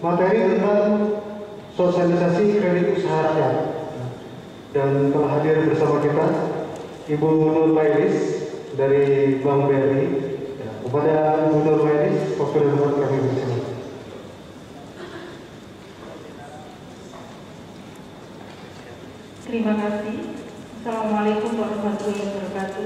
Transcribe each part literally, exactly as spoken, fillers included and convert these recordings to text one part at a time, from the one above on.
materi tentang sosialisasi kredit usaha rakyat. Dan telah hadir bersama kita Ibu Nur Mailis dari Bank B R I. Ya, kepada Ibu Nur Mailis, waktu dan tempat kami bersama. Terima kasih. Assalamualaikum warahmatullahi wabarakatuh.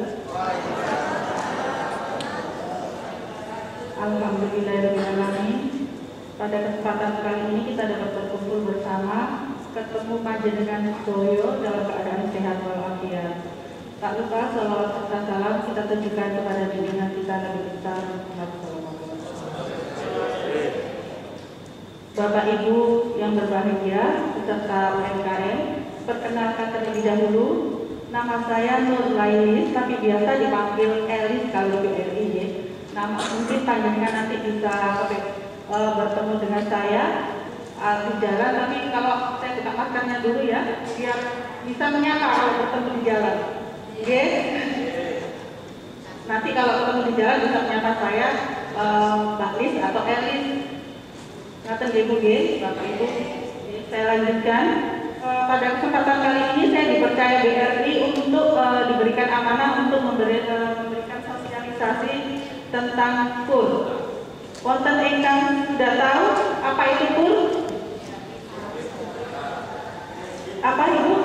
Alhamdulillahirrahmanirrahim. Pada kesempatan kali ini kita dapat berkumpul bersama, ketemu panjenengan sedaya dalam keadaan sehat walafiat. Tak lupa salawat serta salam kita tujukan kepada junjungan kita Nabi besar Muhammad shallallahu alaihi wasallam. Bapak Ibu yang berbahagia beserta U M K M, perkenalkan terlebih dahulu, nama saya Nur Lailis, tapi biasa dipanggil Elis kalau B R I. Ya. Nama mungkin panjenengan nanti bisa uh, bertemu dengan saya uh, di jalan, tapi kalau saya buka maskernya dulu ya, biar bisa menyapa kalau bertemu di jalan. Oke? Nanti kalau ketemu di jalan bisa menyapa saya uh, Mbak Lis atau Elis. Ngaten nggih Bu nggih, Bapak Ibu. Saya lanjutkan. Pada kesempatan kali ini saya dipercaya B R I untuk uh, diberikan amanah untuk memberi, uh, memberikan sosialisasi tentang K U R. Wonten ingkang sudah tahu apa itu K U R? Apa Ibu?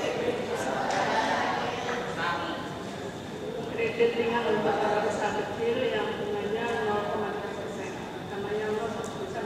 Kredit ringan untuk para usaha kecil yang bunganya nol koma lima persen. Namanya nol persen.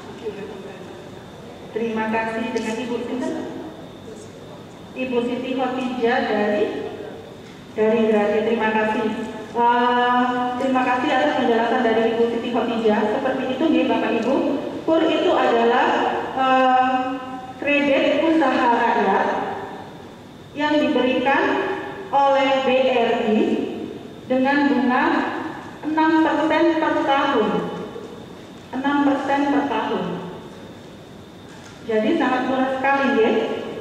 Terima kasih. Dengan Ibu Sinten? Ibu Siti Khotijah dari dari Grati. Terima kasih. Uh, terima kasih atas penjelasan dari Ibu Siti Khotijah. Seperti itu nih Bapak Ibu, K U R itu adalah uh, kredit usaha rakyat yang diberikan oleh B R I dengan bunga enam persen per tahun. enam persen per tahun. Jadi sangat murah sekali ya.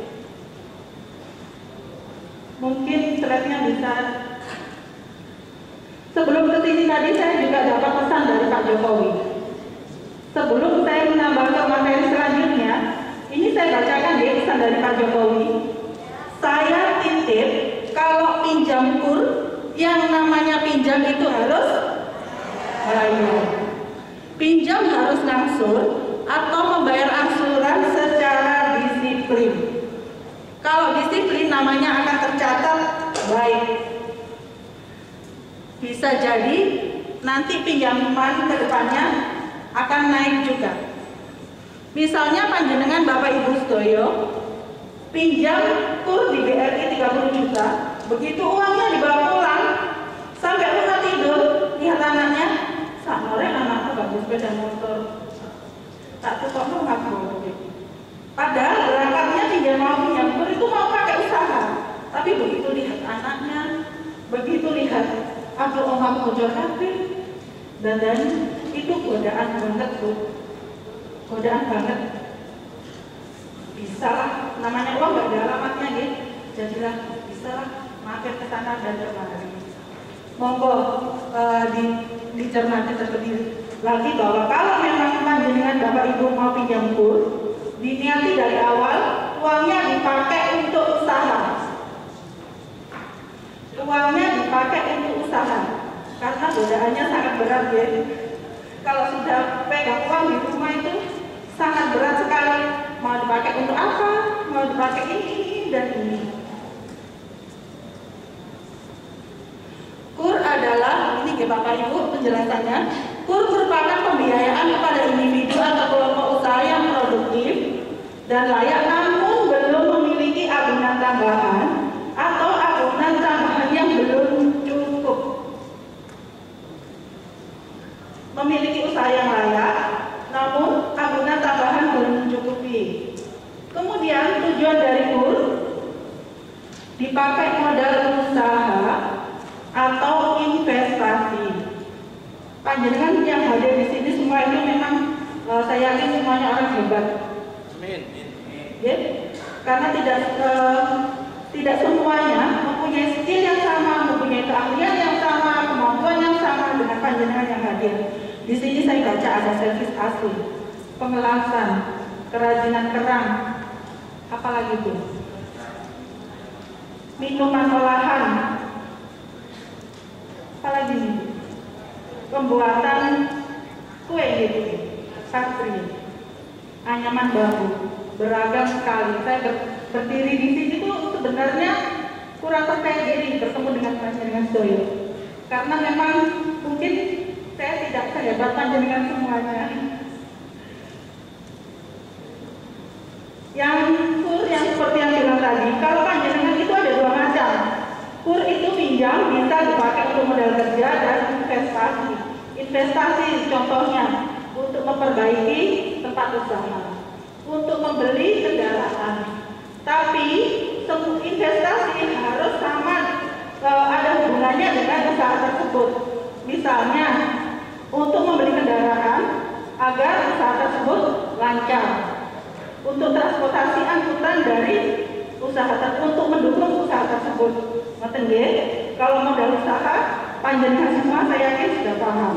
Mungkin slide-nya bisa. Sebelum kesini tadi saya juga dapat pesan dari Pak Jokowi. Sebelum saya menambah ke materi selanjutnya, ini saya bacakan ya pesan dari Pak Jokowi. Saya titip kalau pinjam K U R, yang namanya pinjam itu harus bayar. Pinjam harus ngangsur atau membayar angsuran secara disiplin. Kalau disiplin namanya akan tercatat baik. Bisa jadi nanti pinjaman ke depannya akan naik juga. Misalnya panjenengan Bapak Ibu sedoyo pinjam K U R di B R I tiga puluh juta, begitu uangnya dibawa pulang sampai rumah tidur, lihat anaknya, saknore anakku bagus sepeda motor, tak tukok mau ngaku. Padahal berangkatnya pinjam mau pinjam K U R itu mau pakai usaha, tapi begitu lihat anaknya, begitu lihat aduh omah bocor kabeh, dan dan itu godaan banget tuh, godaan banget. Bisa lah, namanya uang gak ada alamatnya gitu, jadilah bisa lah mampir ke sana dan kemari. Monggo uh, di dicermati terlebih lagi bahwa kalau memang panjenengan Bapak Ibu mau pinjam K U R, diniati dari awal uangnya dipakai untuk usaha. Uangnya dipakai untuk usaha karena godaannya sangat berat ya. Kalau sudah pegang uang di rumah itu sangat berat sekali. Mau dipakai untuk apa? Mau dipakai ini, ini dan ini. K U R adalah, ini ya Bapak Ibu penjelasannya, K U R merupakan pembiayaan kepada individu atau kelompok usaha yang produktif dan layak namun belum memiliki agunan tambahan atau agunan tambahan yang belum cukup. Memiliki usaha yang layak namun agunan tambahan belum mencukupi. Kemudian tujuan dari K U R dipakai modal usaha atau investasi. Panjenengan yang hadir di sini semua ini memang uh, saya yakin semuanya orang hebat. Amin. Ya, karena tidak uh, tidak semuanya mempunyai skill yang sama, mempunyai keahlian yang sama, kemampuan yang sama dengan panjenengan yang hadir. Di sini saya baca ada servis asli. pengelasan, kerajinan kerang, apalagi itu, minuman olahan, apalagi ini, pembuatan kue gitu, pastry, anyaman bambu, beragam sekali. Saya ber, berdiri di sini tuh sebenarnya kurang percaya diri bertemu dengan Panjenengan Soyo, karena memang mungkin saya tidak sehebat Panjenengan semuanya. Yang kur yang seperti yang bilang tadi, kalau Panjenengan itu ada dua macam. Kur itu pinjam bisa dipakai untuk modal kerja dan investasi. Investasi contohnya untuk memperbaiki tempat usaha, untuk membeli kendaraan. Tapi investasi harus sama e, ada hubungannya dengan usaha tersebut. Misalnya untuk membeli kendaraan agar usaha tersebut lancar, untuk transportasi angkutan dari usaha tersebut, untuk mendukung usaha tersebut. Ngoten nggih, kalau modal usaha panjenengan semua saya yakin sudah paham.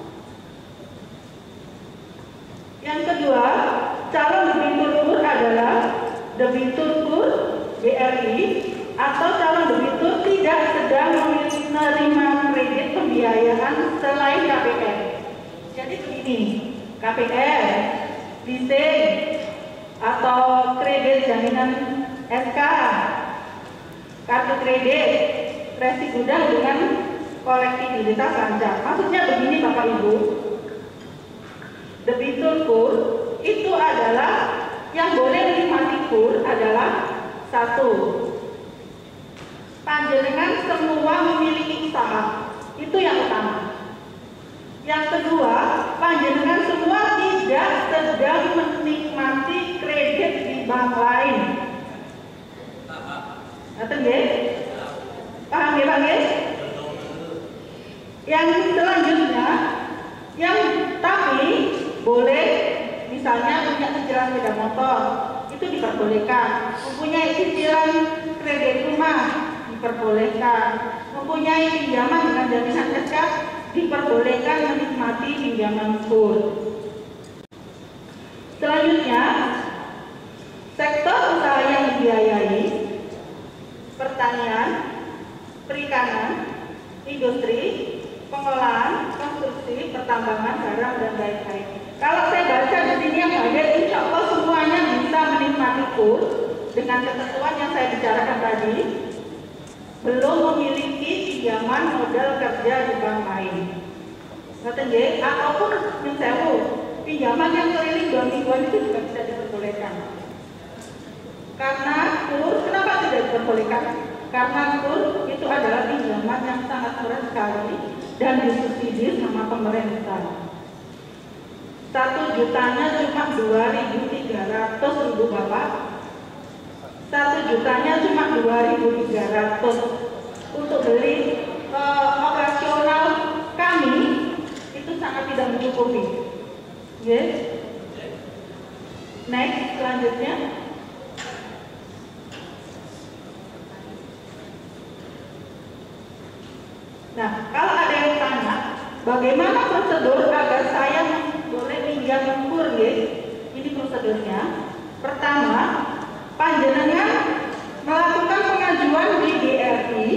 Yang kedua, calon debitur kur adalah debitur kur B R I atau calon debitur tidak sedang menerima kredit pembiayaan selain K P R. Jadi begini, K P R, leasing, atau kredit jaminan S K, kartu kredit, resi gudang dengan kolektibilitas lancar. Maksudnya begini Bapak Ibu, debitur kur itu adalah yang boleh menikmati kur adalah satu, panjenengan semua memiliki usaha, itu yang utama. Yang kedua, panjenengan semua tidak sedang menikmati kredit di bank lain. Ngaten nggih? Paham nggih, Pak nggih? Yang selanjutnya, yang tapi boleh misalnya punya cicilan sepeda motor, itu diperbolehkan. Mempunyai cicilan kredit rumah, diperbolehkan. Mempunyai pinjaman dengan jaminan S K, diperbolehkan menikmati pinjaman kur. Selanjutnya, sektor usaha yang dibiayai pertanian, perikanan, industri, pengolahan, konstruksi, pertambangan, garam, dan lain-lain. Kalau saya baca di sini yang hadir, insya Allah semuanya bisa menikmati kur dengan ketentuan yang saya bicarakan tadi, belum memiliki pinjaman modal kerja di bank lain. Ngoten nggih, ataupun yang sewu, pinjaman yang keliling dua mingguan itu juga bisa diperbolehkan. Karena kur, kenapa tidak diperbolehkan? Karena kur itu adalah pinjaman yang sangat murah sekali dan disubsidi sama pemerintah. Satu jutanya cuma dua ribu tiga ratus ribu Bapak. Satu jutanya cuma dua ribu tiga ratus untuk beli e, operasional kami itu sangat tidak mencukupi. Yes. Next, selanjutnya. Nah, kalau ada yang tanya, bagaimana prosedur agar saya boleh pinjam kur, ya? Ini prosedurnya. Pertama, panjenengan melakukan pengajuan di B R I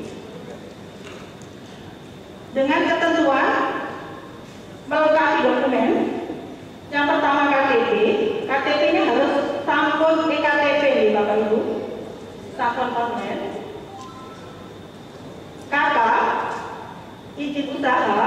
dengan ketentuan melengkapi dokumen. Yang pertama K T P, K T P-nya harus sampun E K T P nih Bapak Ibu, sampun online. K K, izin usaha,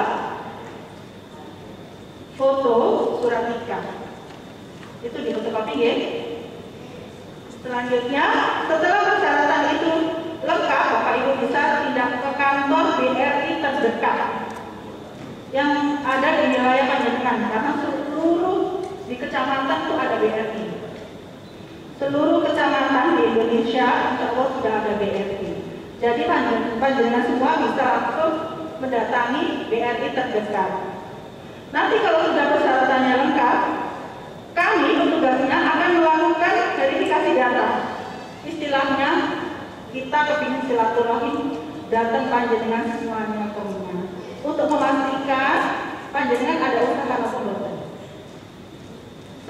foto, surat nikah. Itu di fotokopi ya. Selanjutnya, setelah persyaratan itu lengkap, Bapak Ibu bisa pindah ke kantor B R I terdekat yang ada di wilayah panjenengan, karena seluruh di kecamatan itu ada B R I. Seluruh kecamatan di Indonesia insya Allah sudah ada B R I. Jadi panjenengan semua bisa langsung mendatangi B R I terdekat. Nanti kalau sudah persyaratannya lengkap, kami petugasnya akan melakukan verifikasi data. Istilahnya kita kepingin silaturahim, datang panjenengan semuanya ke rumah untuk memastikan panjenengan ada usaha atau belum.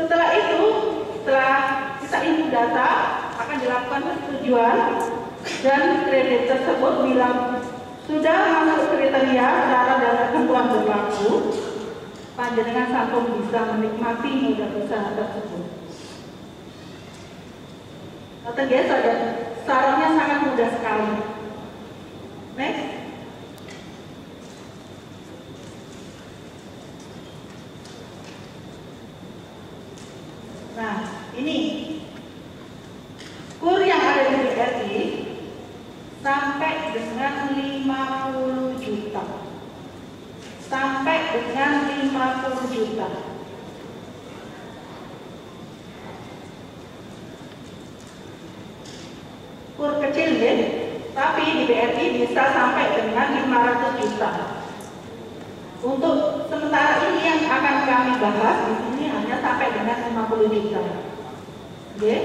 input data akan dilakukan persetujuan dan kredit tersebut bila sudah masuk kriteria syarat dan ketentuan berlaku, panjenengan sampun bisa menikmati modal usaha tersebut. Oke guys, syaratnya sangat mudah sekali. Next. Nah, ini kur yang ada di B R I sampai dengan lima puluh juta. Sampai dengan lima puluh juta. Kur kecil ya, tapi di B R I bisa sampai dengan lima ratus juta. Untuk sementara ini yang akan kami bahas di sini hanya sampai dengan lima puluh juta. Oke.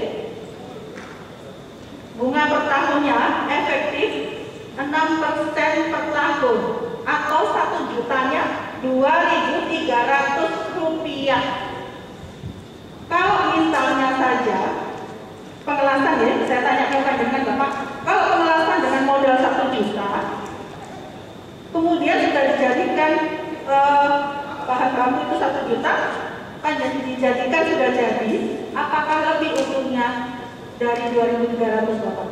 Bunga per tahunnya efektif enam persen per tahun atau satu jutanya dua ribu tiga ratus rupiah. Kalau misalnya saja pengelasan ya, saya tanyakan dengan Bapak, kalau pengelasan dengan modal satu juta, kemudian sudah dijadikan eh, bahan baku itu satu juta, kan dijadikan sudah jadi, apakah lebih untungnya dari dua ribu tiga ratus Bapak?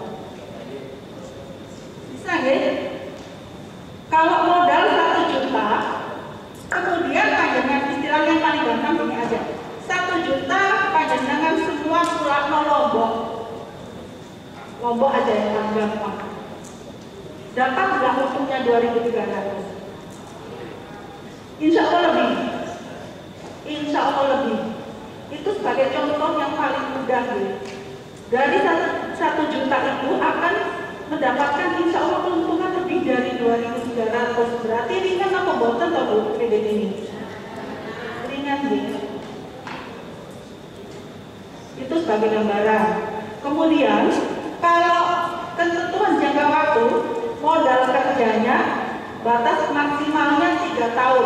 Bisa nggak? Kalau modal satu juta, kemudian panjenengan istilah yang paling gampang ini aja, satu juta panjenengan semua pulang Lombok, Lombok aja yang paling gampang. Dapat nggak untungnya dua ribu tiga ratus? Insya Allah lebih. Insya Allah lebih. Itu sebagai contoh yang paling mudah ya. Dari satu, satu juta itu akan mendapatkan insya Allah keuntungan lebih dari dua ribu tiga ratus. Berarti ringan apa boten atau Bu kredit ini? Ringan ya. Itu sebagai gambaran. Kemudian kalau ketentuan jangka waktu modal kerjanya batas maksimalnya tiga tahun.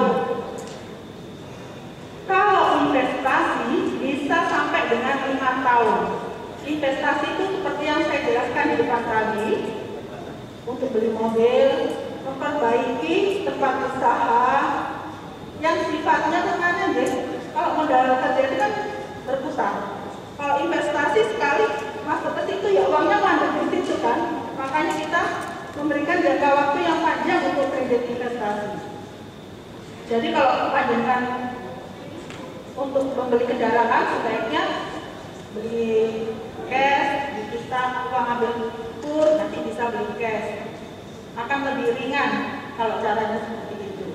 Kalau investasi bisa sampai dengan lima tahun. Investasi itu seperti yang saya jelaskan di depan tadi, untuk beli mobil, memperbaiki tempat usaha yang sifatnya kemana deh. Kalau modal kerja itu kan berputar. Kalau investasi sekali masuk ke situ ya uangnya mandek di situ kan. Makanya kita memberikan jangka waktu yang panjang untuk kredit investasi. Jadi kalau panjangkan untuk membeli kendaraan sebaiknya beli cash, kita uang ambil kur, nanti bisa beli cash. Akan lebih ringan kalau caranya seperti itu.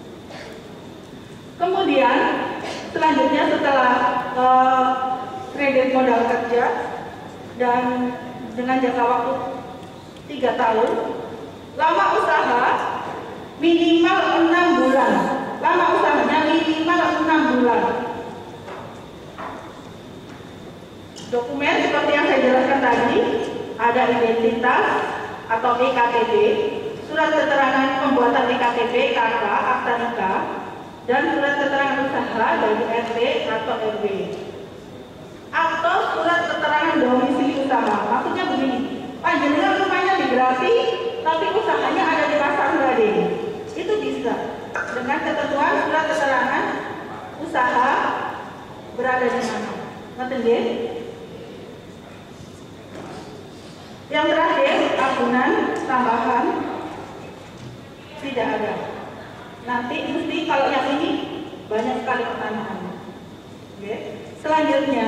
Kemudian selanjutnya setelah uh, kredit modal kerja dan dengan jangka waktu tiga tahun, lama usaha minimal enam bulan. Lama usahanya minimal enam bulan. Dokumen seperti yang saya jelaskan tadi, ada identitas atau E K T P, surat keterangan pembuatan E K T P, K K, akta nikah, dan surat keterangan usaha dari R T atau R W, atau surat keterangan domisili usaha. Maksudnya begini, panjenengan rumahnya di Grati, tapi usahanya ada di Pasar Gading. Itu bisa dengan ketentuan surat keterangan usaha berada di mana. Ngerti nggih? Yang terakhir, tabungan tambahan tidak ada. Nanti mesti kalau yang ini banyak sekali pertanyaan. Oke. Selanjutnya,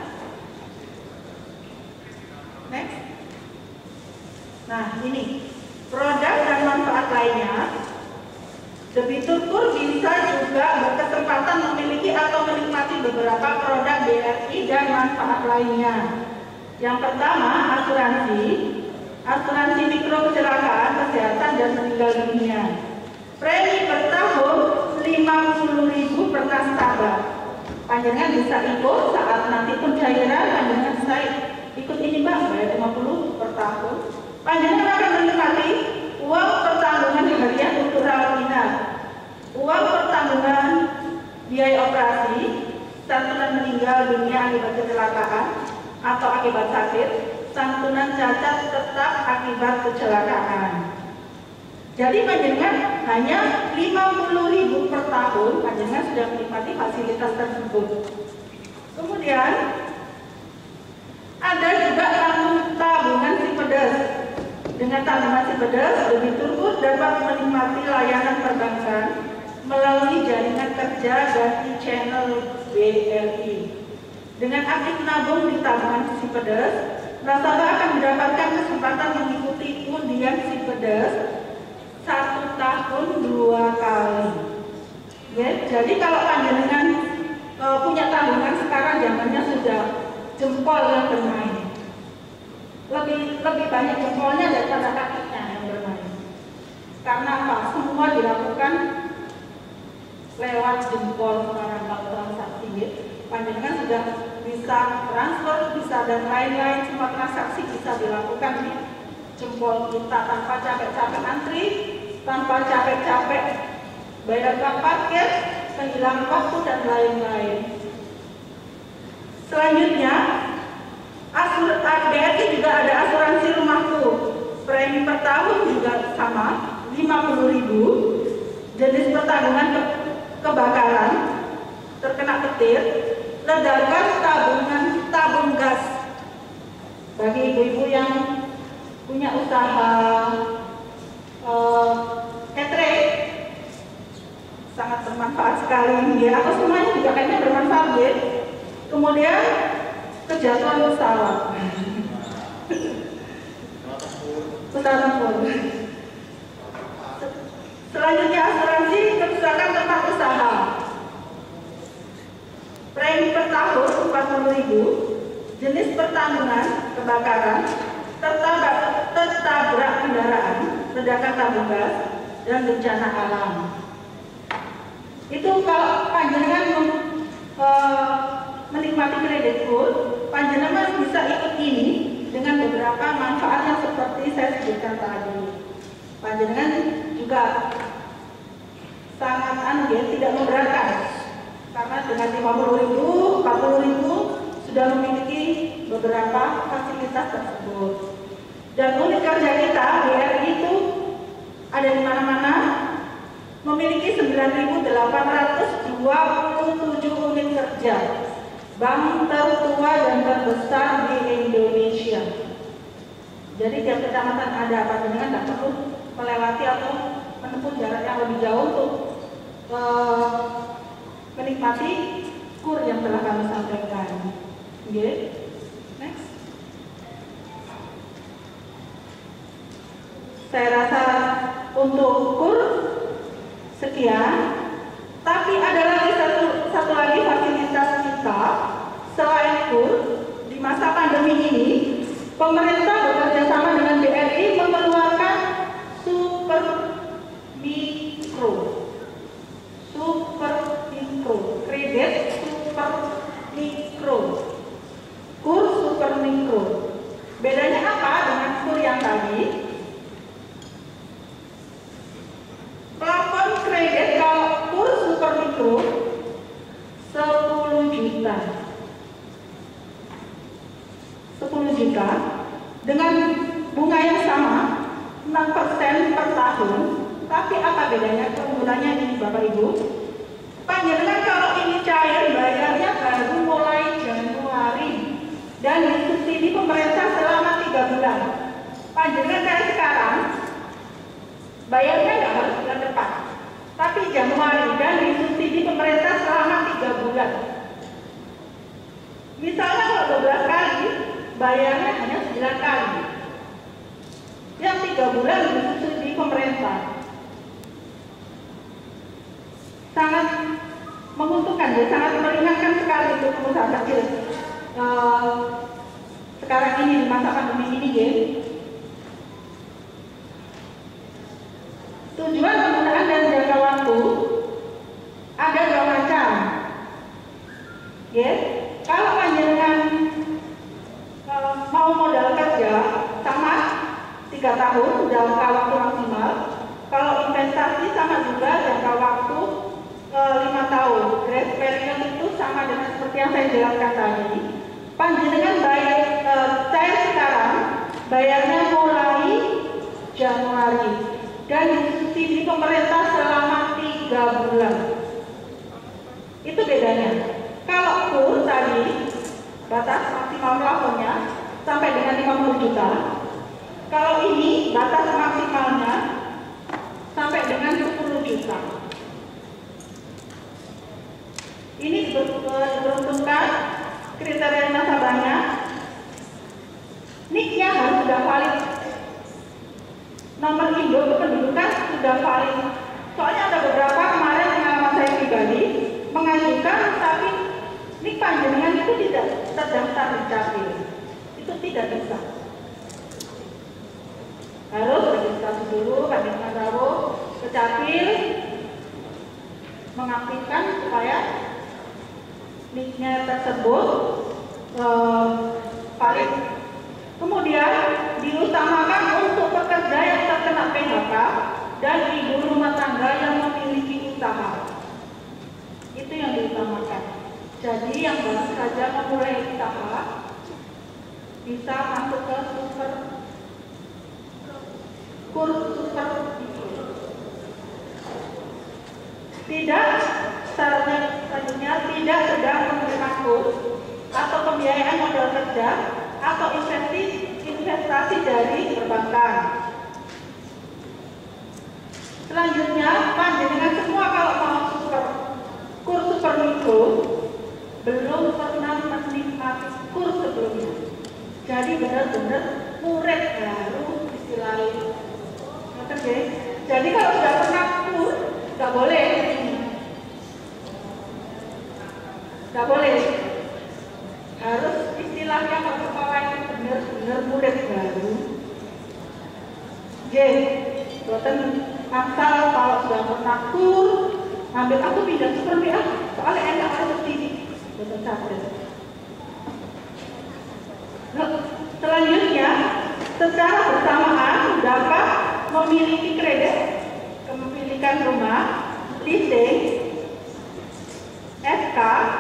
next. Nah ini produk dan manfaat lainnya. Debitur kur bisa juga berkesempatan memiliki atau menikmati beberapa produk B R I dan manfaat lainnya. Yang pertama, asuransi, asuransi mikro kecelakaan, kesehatan, dan meninggal dunia. Premi per tahun lima puluh ribu per nasabah. Panjenengan bisa ikut saat nanti pencairan, panjenengan saya ikut ini Mbak, bayar lima puluh per tahun. Panjenengan akan menikmati uang pertanggungan harian untuk rawat inap, uang pertanggungan biaya operasi, santunan meninggal dunia akibat kecelakaan, atau akibat sakit, santunan cacat tetap akibat kecelakaan. Jadi panjenengan hanya lima puluh ribu per tahun, panjenengan sudah menikmati fasilitas tersebut. Kemudian ada juga tabungan Sipedes. Dengan tabungan Sipedes, debitur pun dapat menikmati layanan perbankan melalui jaringan kerja dan e-channel B R I. Dengan aktif nabung di tabungan Sipedes, nasabah akan mendapatkan kesempatan mengikuti undian Sipedes satu tahun dua kali. Ya, jadi kalau panjenengan e, punya tabungan sekarang zamannya sudah jempol yang bermain. Lebih lebih banyak jempolnya daripada kakinya yang bermain. Karena apa? Semua dilakukan lewat jempol sekarang kalau transaksi. Ya. Panjenengan sudah bisa transfer, bisa dan lain-lain, semua transaksi bisa dilakukan di jempol kita tanpa capek-capek antri, tanpa capek-capek bayar uang parkir, kehilangan waktu dan lain-lain. Selanjutnya, asur, B R I juga ada asuransi rumahku. Premi per tahun juga sama, lima puluh ribu. Jenis pertanggungan ke, kebakaran, terkena petir, ledakan, tabungan tabung gas. Bagi ibu-ibu yang punya usaha uh, catering, sangat bermanfaat sekali. Ya, aku semuanya juga kayaknya bermanfaat ya. Kemudian kejatuhan pesawat, pesawat tempur. Selanjutnya asuransi kerusakan tempat usaha. Premi per tahun empat puluh ribu. Jenis pertanggungan kebakaran, tertabrak, tertabrak kendaraan, ledakan tabung gas, dan bencana alam. Itu kalau panjenengan e, menikmati kredit full, panjenengan bisa ikut ini dengan beberapa manfaat yang seperti saya sebutkan tadi. Panjenengan juga sangat anu ya, tidak memberatkan, karena dengan lima puluh ribu, empat puluh ribu sudah memiliki beberapa fasilitas tersebut. Dan unit kerja kita B R I itu ada di mana-mana, memiliki sembilan ribu delapan ratus dua puluh tujuh unit kerja, bank tertua dan terbesar di Indonesia. Jadi tiap kecamatan ada, panjenengan tidak perlu melewati atau menempuh jarak yang lebih jauh untuk uh, menikmati kur yang telah kami sampaikan. Okay. Next. Saya rasa untuk kur sekian, tapi ada lagi satu, satu lagi fasilitas kita selain kur. Di masa pandemi ini, pemerintah bekerja sama dengan B R I mengeluarkan super mikro, super mikro, kredit super mikro, kur super mikro. Bedanya apa dengan kur yang tadi? Plafon kredit kalau kur super mikro sepuluh juta. sepuluh juta dengan bunga yang sama enam persen per tahun. Tapi apa bedanya, keunggulannya ini Bapak Ibu? Panjenengan kalau ini cair bayarnya baru mulai Januari dan disubsidi pemerintah selama tiga bulan. Panjenengan kayak sekarang bayarnya nggak harus bulan depan, tapi Januari dan disubsidi pemerintah selama tiga bulan. Misalnya kalau dua belas kali, bayarnya hanya sembilan kali. Yang tiga bulan disubsidi pemerintah. Sangat menguntungkan ya, sangat meringankan sekali untuk pengusaha kecil. Uh, sekarang ini di masa pandemi ini ya. Tujuan penggunaan dan jangka waktu ada dua macam. Ya, kalau panjenengan uh, mau modal kerja sama tiga tahun jangka waktu maksimal. Kalau investasi sama juga jangka waktu lima tahun. Grace period itu sama dengan seperti yang saya jelaskan tadi. panjenengan bayar e, cair sekarang, bayarnya mulai Januari dan disubsidi pemerintah selama tiga bulan. Itu bedanya. Kalau kur tadi batas maksimal plafonnya sampai dengan lima puluh juta. Kalau ini batas maksimalnya sampai dengan sepuluh juta. Ini diperuntukkan kriteria nasabahnya. N I K-nya harus sudah valid. Nomor induk kependudukan sudah valid. Soalnya ada beberapa kemarin pengalaman saya pribadi mengajukan tapi N I K panjenengan itu tidak terdaftar di Capil. Itu tidak bisa. Harus registrasi dulu, panjenengan rawuh ke Capil mengaktifkan supaya N I K-nya tersebut eh, valid. Kemudian diutamakan untuk pekerja yang terkena P H K dan ibu rumah tangga yang memiliki usaha. Itu yang diutamakan. Jadi yang baru saja memulai usaha bisa masuk ke super kurs super mikro. Tidak, syaratnya selanjutnya tidak sedang menerima kurs atau pembiayaan modal kerja atau investasi investasi dari perbankan. Selanjutnya, panjenengan semua kalau mau super kurs super mikro belum pernah menikmati kurs sebelumnya. Jadi benar-benar murid baru istilahnya. Oke. Jadi kalau sudah pernah kurs nggak boleh, nggak boleh. Harus istilahnya kalau yang benar-benar murid baru. J, buatan asal kalau sudah pernah kur, ambil aku pindah seperti ah, soalnya enak aku sini, buatan saja. Selanjutnya, secara bersamaan dapat memiliki kredit kepemilikan rumah, leasing, S K,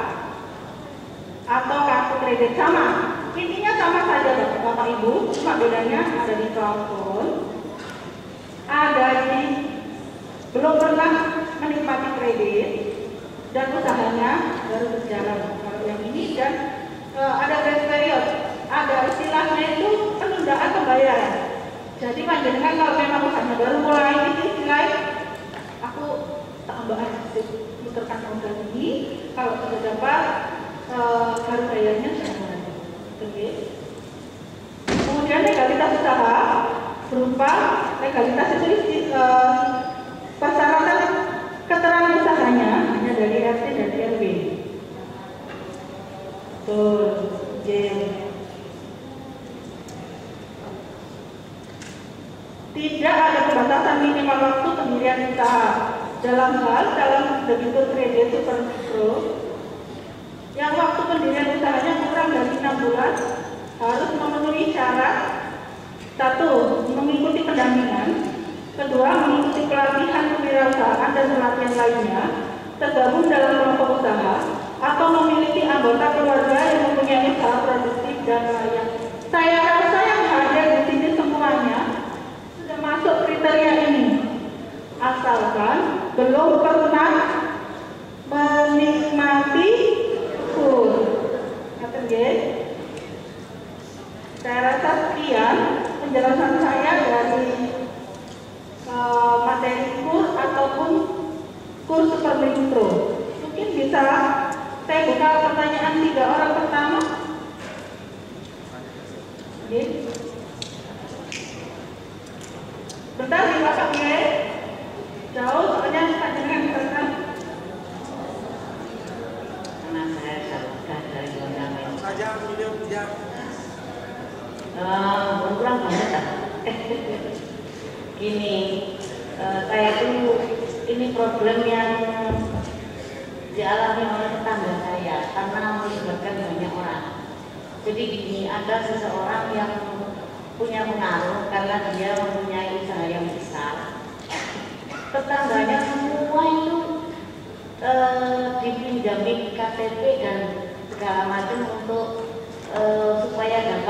atau kartu kredit sama. Intinya sama saja Bapak Ibu, cuma bedanya ada di plafon, ada di belum pernah menikmati kredit dan usahanya baru berjalan. Kalau yang ini dan e, ada grace period, ada istilahnya itu penundaan pembayaran. Jadi panjenengan kalau memang usahanya baru mulai ini istilahnya aku tambah aja putarkan modal ini, kalau sudah dapat Uh, baru bayarnya sudah. Oke. Kemudian legalitas usaha berupa legalitas itu uh, persyaratan keterangan usahanya hanya dari R T dan R W. Tuh, J. Tidak ada pembatasan minimal waktu pendirian usaha dalam hal dalam debitur kredit super mikro. Yang waktu pendirian usahanya kurang dari enam bulan harus memenuhi syarat: satu, mengikuti pendampingan; kedua, mengikuti pelatihan kewirausahaan dan pelatihan lainnya, tergabung dalam kelompok usaha, atau memiliki anggota keluarga yang mempunyai usaha produktif dan layak. Saya rasa yang hadir di sini semuanya sudah masuk kriteria ini, asalkan belum pernah menikmati kur. Ngaten nggih. Saya rasa sekian penjelasan saya dari uh, materi kur ataupun kur super mikro. Mungkin bisa saya buka pertanyaan tiga orang pertama. Oke. Bentar di belakangnya. Jauh soalnya panjenengan berkenan. Saja video tidak berkurang banget lah. Gini, uh, saya tuh ini problem yang dialami oleh tetangga saya karena melibatkan banyak orang. Jadi gini, ada seseorang yang punya pengaruh karena dia mempunyai usaha yang besar. Tetangganya semua itu uh, dipinjami K T P dan segala macam untuk e,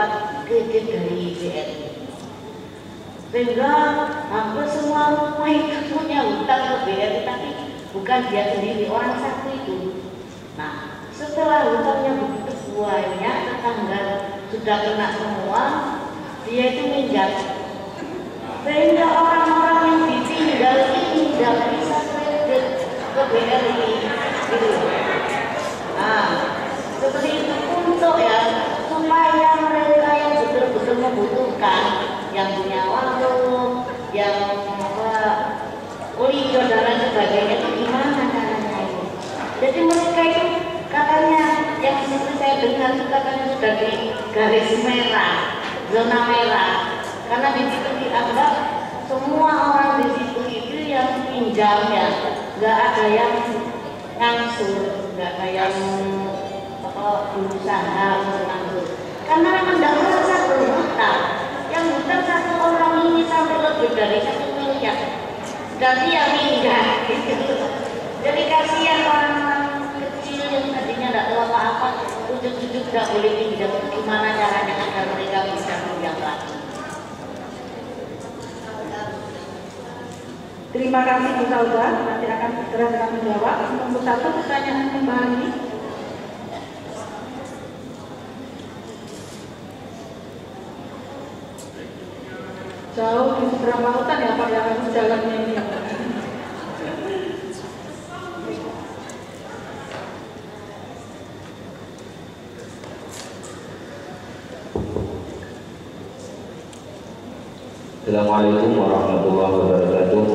dapat kredit dari B R I. Sehingga hampir semua rumah itu punya hutang ke B R I, tapi bukan dia sendiri, orang satu itu. Nah, setelah hutangnya begitu banyak, tetangga sudah kena semua, dia itu minjam. Sehingga orang-orang yang ditinggal ini tidak bisa kredit ke B R I, gitu. Nah, seperti itu untuk ya supaya mereka yang betul-betul membutuhkan, yang punya warung, yang apa, kuliah dan lain sebagainya, itu gimana caranya ini? Jadi mereka itu katanya yang di situ saya dengar itu katanya sudah di garis merah, zona merah, karena di situ dianggap semua orang di situ itu yang pinjam ya, nggak ada yang ngangsur, nggak ada yang apa berusaha mengangsur, karena memang tidak merasa berhutang. Yang hutang satu orang ini sampai lebih dari satu miliar, dan dia minggah gitu. Jadi kasihan orang-orang kecil yang tadinya tidak tahu apa-apa, ujuk-ujuk tidak boleh pinjam. Gimana caranya agar mereka bisa pinjam lagi? Terima kasih Bu Sauda, nanti akan segera kami jawab. Nomor satu pertanyaan kembali. Jauh di seberang lautan ya Pak, yang harus jalannya ini. Assalamualaikum warahmatullahi wabarakatuh.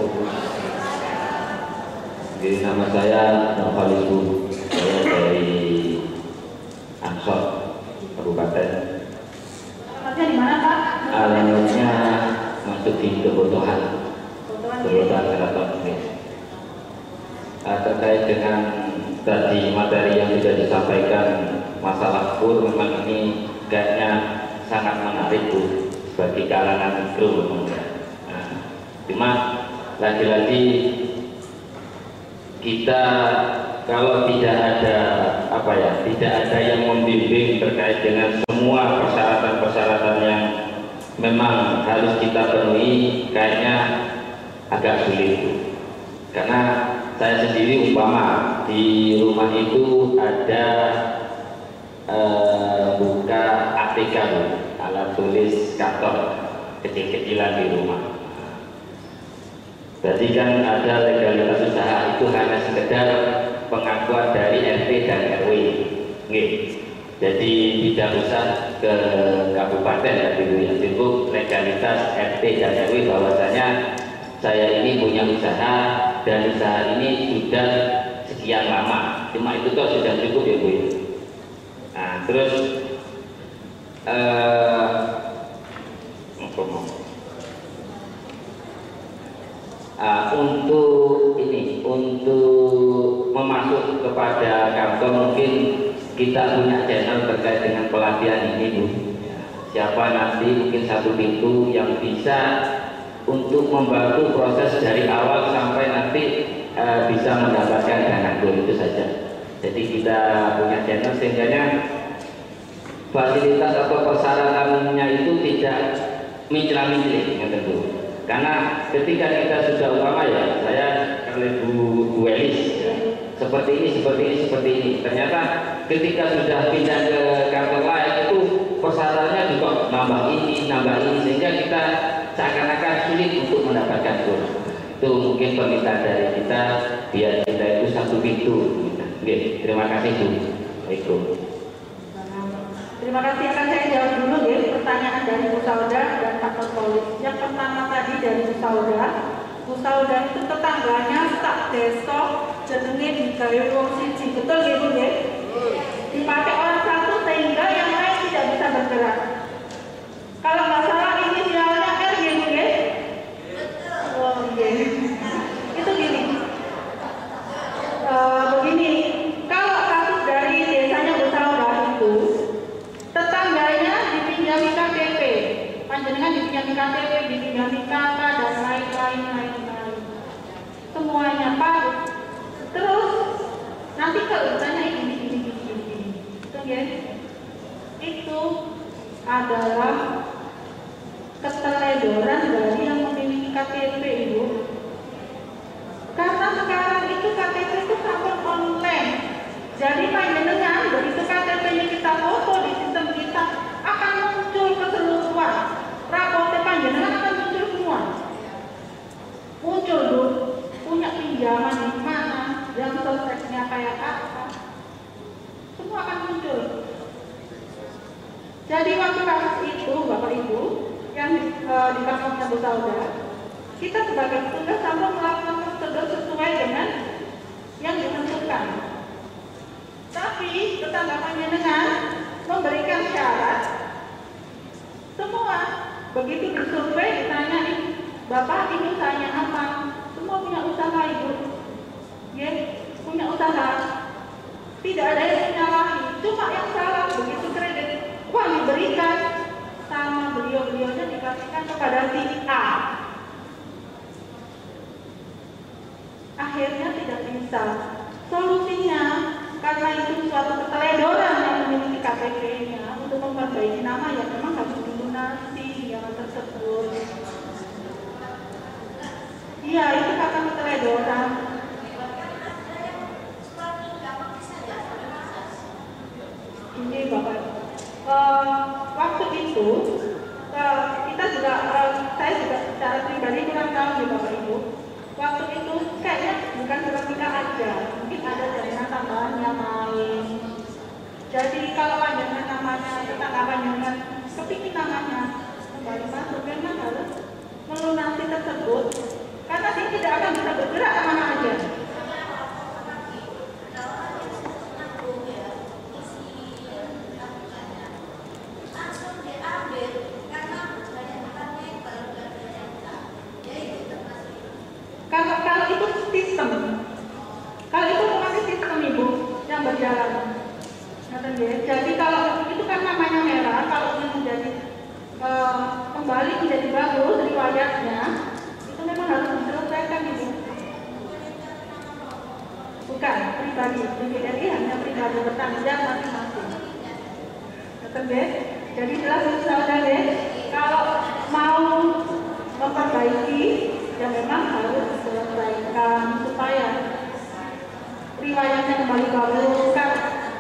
Jadi nama saya Nurhalidu, saya dari Ansor Kabupaten. Alamatnya di mana Pak? Alamatnya masuk di kebutuhan, kebutuhan keraton ini. Uh, terkait dengan tadi materi yang sudah disampaikan masalah kur, memang ini kayaknya sangat menarik Bu, bagi kalangan mikro. Nah, cuma lagi-lagi kita kalau tidak ada apa ya, tidak ada yang membimbing terkait dengan semua persyaratan-persyaratan yang memang harus kita penuhi, kayaknya agak sulit. Karena saya sendiri umpama di rumah itu ada eh, buka A T K, alat tulis kantor kecil-kecilan di rumah. Jadi kan ada legalitas usaha itu hanya sekedar pengakuan dari R T dan R W. Nggih. Jadi tidak usah ke kabupaten ya, cukup legalitas R T dan R W bahwasanya saya ini punya usaha dan usaha ini sudah sekian lama. Cuma itu toh sudah cukup ya Bu. Nah, terus eh uh, untuk ini, untuk memasuk kepada kantor mungkin kita punya channel terkait dengan pelatihan ini Bu. Siapa nanti mungkin satu pintu yang bisa untuk membantu proses dari awal sampai nanti uh, bisa mendapatkan dana kur, itu saja. Jadi kita punya channel sehingga fasilitas atau persyaratannya itu tidak mincra-mincri, tentu. Karena ketika kita sudah umpama ya, saya oleh Bu Duelis ya, seperti ini, seperti ini, seperti ini. Ternyata ketika sudah pindah ke kantor lain itu persyaratannya juga nambah ini, nambah ini, sehingga kita seakan-akan sulit untuk mendapatkan kur. Itu mungkin permintaan dari kita biar kita itu satu pintu. Oke, terima kasih Bu. Baik Bu. Terima kasih, akan saya jawab dulu ya pertanyaan dari Bu Sauda dan Pak Polis. Yang pertama tadi dari Bu Sauda, Bu Sauda itu tetangganya sak desa jenenge digawe wong siji, betul ya Bu ya? Dipakai orang satu sehingga yang lain tidak bisa bergerak. Kalau nggak salah inisialnya R ya Bu ya? Oh iya. Itu gini. Uh, begini, kalau kasus dari desanya Bu Sauda itu tetangganya dipinjami K T P, panjenengan dipinjami K T P, dipinjami K K dan lain-lain, lain-lain, semuanya Pak. Terus nanti kalau ditanya ini, ini, ini, ini, itu ya, itu adalah keteledoran dari yang memiliki K T P, Ibu. Karena sekarang itu K T P itu sampai online. Jadi panjenengan begitu K T P-nya kita foto di sistem kita akan muncul keseluruhan. Raportnya panjenengan akan muncul semua. Muncul dulu, punya pinjaman di mana, yang selesainya kayak apa, semua akan muncul. Jadi waktu kasus itu, Bapak Ibu, yang di, uh, di kasusnya Bu Sauda, kita sebagai petugas sama melakukan prosedur sesuai dengan yang ditentukan. Tapi tetangga panjenengan memberikan syarat semua. Begitu disurvei ditanyain, Bapak ini usahanya apa? Semua punya usaha, Ibu. Ya, punya usaha. Tidak ada yang menyalahi. Cuma yang salah begitu kredit uang diberikan sama beliau-beliaunya dikasihkan kepada si A. Akhirnya tidak bisa. Solusinya karena itu suatu keteledoran yang memiliki K T P-nya untuk memperbaiki nama yang memang harus dilunasi yang tersebut. Iya, itu kata keteledoran. Ini Bapak, uh, waktu itu uh, kita juga, uh, saya juga secara pribadi kurang tahu ya Bapak Ibu. Waktu itu kayaknya bukan seketika aja, mungkin ada jaminan tambahan yang lain. Jadi kalau panjangan namanya, tetangga panjangan, kepingin namanya kembali masuk, memang harus melunasi tersebut. Karena dia tidak akan bisa bergerak kemana aja. Kalau kalau itu sistem, kalau itu memakai sistem Ibu yang berjalan. Jadi kalau itu kan namanya merah, kalau ini menjadi uh, kembali menjadi bagus riwayatnya. Memang harus diselesaikan ini. Bukan pribadi, D P R I hanya pribadi bertanggung jawab masing-masing. Jadi jelas saudara, kalau mau memperbaiki, ya memang harus diselesaikan supaya riwayatnya kembali bagus kan.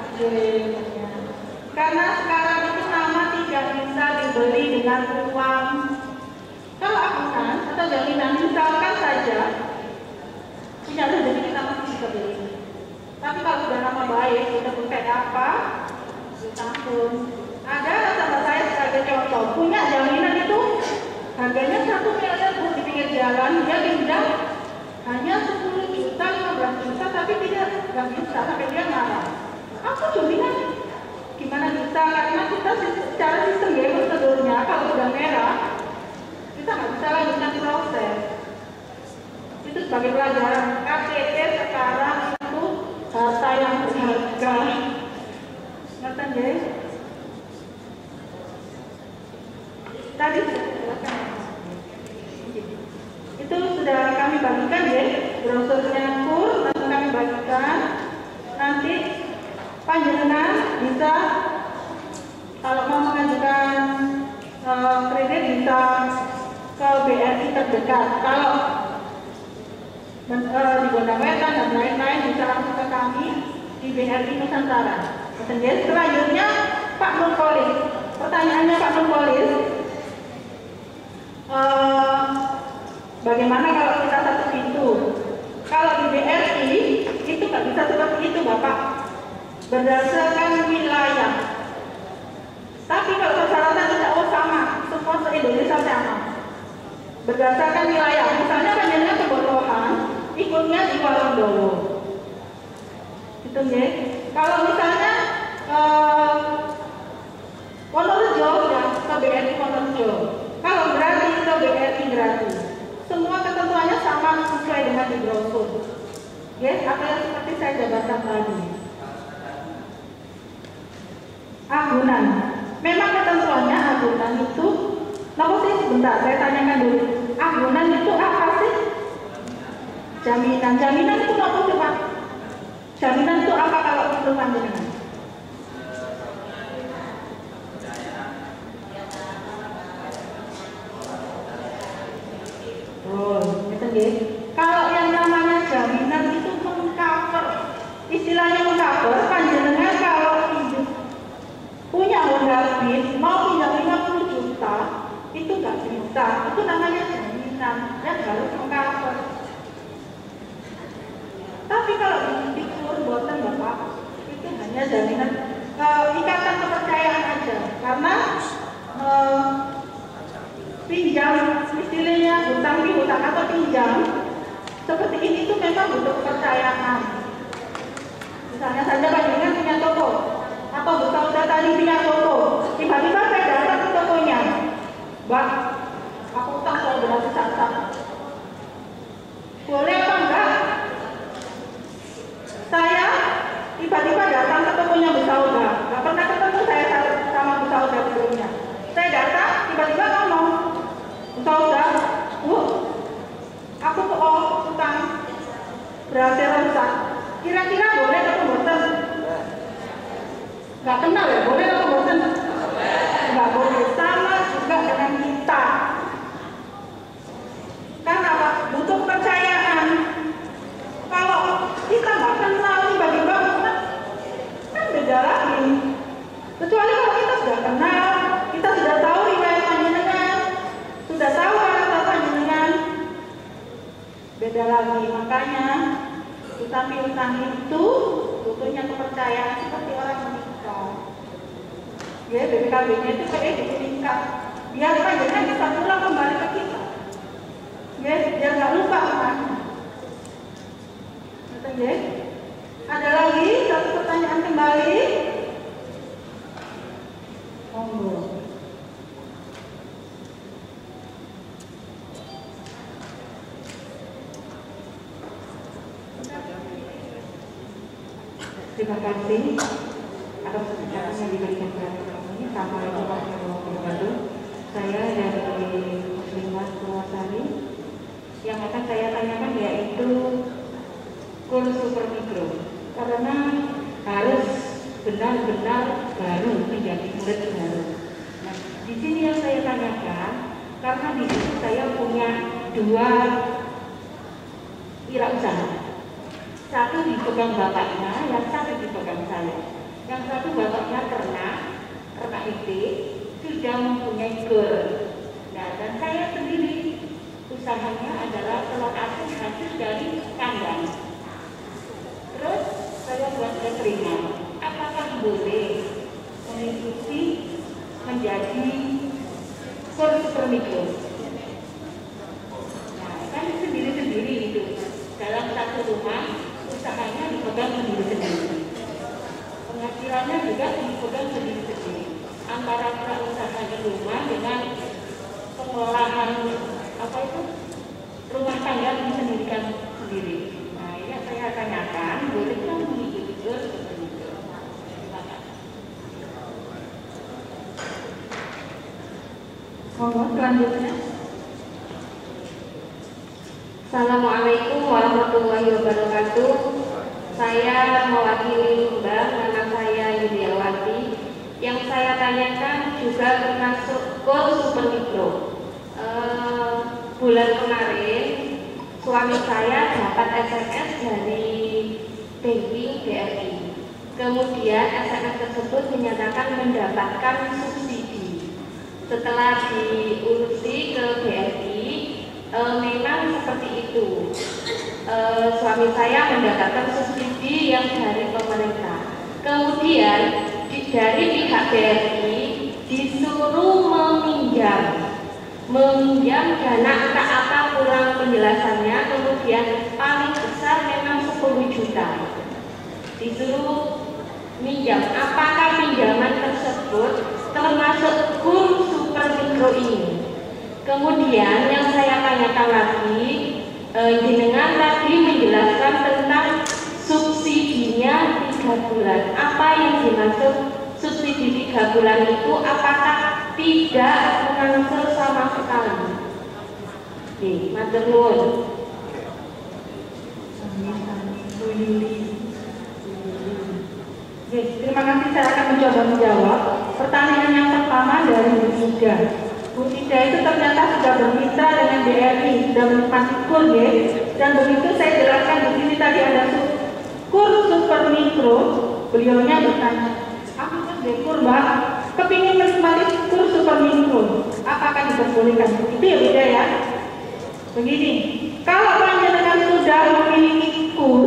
Karena sekarang itu nama tidak bisa dibeli dengan uang. Kalau akuntan atau jaminan misalkan saja punya rezeki kita masih bisa beli. Tapi kalau sudah nama baik, kita pun kayak apa? Ditanggung. Ada sahabat saya sebagai contoh punya jaminan itu harganya satu miliar Bu di pinggir jalan, dia pinjam hanya sepuluh juta, lima belas juta, tapi tidak nggak bisa sampai dia marah. Aku jaminan gimana bisa? Karena kita secara sistem ya prosedurnya kalau sudah merah kita nggak bisa lanjutkan proses. Itu sebagai pelajaran. K T P sekarang itu harta yang berharga. Ngerti ya? Tadi itu sudah kami bagikan ya, brosurnya kur nanti kami bagikan. Nanti panjenengan bisa kalau mau mengajukan uh, kredit bisa ke B R I terdekat. Kalau men, uh, di Gondangwetan dan lain-lain bisa langsung ke kami di B R I Nusantara. Kemudian selanjutnya Pak Nurpolis. Pertanyaannya Pak Nurpolis, uh, bagaimana kalau kita satu pintu? Kalau di B R I itu nggak bisa seperti itu Bapak, berdasarkan wilayah. Tapi kalau persyaratan tidak oh sama, semua se-Indonesia sama. Berdasarkan wilayah, misalnya panjenengan Kebotohan, ikutnya di Walondowo. Gitu ya. Kalau misalnya uh, Wonorejo ya ke B R I Wonorejo. Kalau Grati ke B R I Grati. Semua ketentuannya sama sesuai dengan di brosur. Ya, apa yang seperti saya jabarkan tadi. Agunan. Memang ketentuannya agunan itu, nopo sih sebentar saya tanyakan dulu. Agunan itu apa sih? Jaminan. Jaminan itu nopo sih Pak? Jaminan itu apa kalau menurut panjenengan? nggih. Kalau yang namanya jaminan itu mengcover, istilahnya mengcover, panjenengan kalau hidup punya Honda Beat mau pinjam lima puluh juta itu nggak bisa, itu namanya jaminan yang harus mengcover. Tapi kalau dikur buatan bapak itu hanya jaminan e, ikatan kepercayaan aja, karena e, pinjam istilahnya hutang piutang atau pinjam seperti ini itu memang butuh kepercayaan. Misalnya saja panjenengan punya toko atau saudara tadi punya toko, tiba-tiba saya datang ke tokonya, Mbak, aku utang soal berarti satu, boleh apa enggak? Saya tiba-tiba datang ke tokonya Bu Sauda, nggak pernah ketemu saya sama Bu Sauda sebelumnya. Saya datang, tiba-tiba ngomong, Bu Sauda, Bu, aku kok oh, utang berhasil rusak. Kira-kira boleh atau bosan? Nggak kenal ya, boleh atau bosan? Nggak boleh. Sama juga dengan kita. Karena apa? Butuh kepercayaan. Kalau kita nggak kenal tiba-tiba kan beda lagi. Kecuali kalau kita sudah kenal, kita sudah tahu riwayat panjenengan, sudah tahu karakter panjenengan, beda lagi. Makanya utang piutang itu butuhnya kepercayaan seperti orang menikah. Ya, B P K B-nya itu kayak ditingkat. Biar panjenengan bisa pulang kembali ke kita. Ya, biar nggak lupa kan. Ya. Ada lagi satu pertanyaan kembali. Monggo. Terima kasih atas kesempatan yang diberikan kepada kami. Assalamualaikum warahmatullahi wabarakatuh. Saya dari Muslimat Purwasari. Yang akan saya tanyakan yaitu kurs super mikro, karena harus benar-benar baru menjadi murid baru. Nah, di sini yang saya tanyakan, karena di situ saya punya dua wirausaha. Satu dipegang bapaknya, yang satu dipegang saya. Yang satu bapaknya ternak, ternak itu sudah mempunyai gur. Nah, dan saya sendiri usahanya adalah telur asin hasil dari kandang. Terus saya buat cateringan. Apakah boleh mengikuti menjadi kur super mikro? Nah, kan sendiri-sendiri itu dalam satu rumah usahanya dipegang sendiri-sendiri. Penghasilannya juga dipegang sendiri-sendiri. Antara usaha di rumah dengan pengolahan apa itu rumah tangga disendirikan sendiri. Nah, ini saya tanyakan, bolehkah mengikuti kur super mikro? Terima kasih. Monggo selanjutnya. Assalamualaikum warahmatullahi wabarakatuh. Saya mewakili Mbak, nama saya Yuliawati. Yang saya tanyakan juga termasuk kur super mikro. E, bulan kemarin suami saya dapat S M S dari banking B R I. Kemudian S M S tersebut menyatakan mendapatkan subsidi. Setelah diurusi ke B R I, e, memang seperti itu. E, suami saya mendapatkan subsidi yang dari pemerintah. Kemudian di, dari pihak B R I disuruh meminjam, meminjam dana entah apa kurang penjelasannya. Kemudian paling besar memang sepuluh juta. Disuruh minjam. Apakah pinjaman tersebut termasuk kur super mikro ini? Kemudian yang saya tanyakan lagi, eh, jenengan tadi menjelaskan tentang subsidinya tiga bulan. Apa yang dimaksud subsidi tiga bulan itu? Apakah tidak mengangsur sama sekali? Oke, matur nuwun. Oke, terima kasih. Saya akan mencoba menjawab pertanyaan yang pertama dari Bu Ida. Bu Ida itu ternyata sudah bermitra dengan B R I, sudah menikmati kur, ya. Dan begitu saya jelaskan di sini tadi ada kur super mikro, beliaunya bertanya, aku kan dekur mbak, kepingin menikmati kur super mikro, apakah diperbolehkan? Itu ya beda ya. Begini, kalau panjenengan sudah memiliki kur,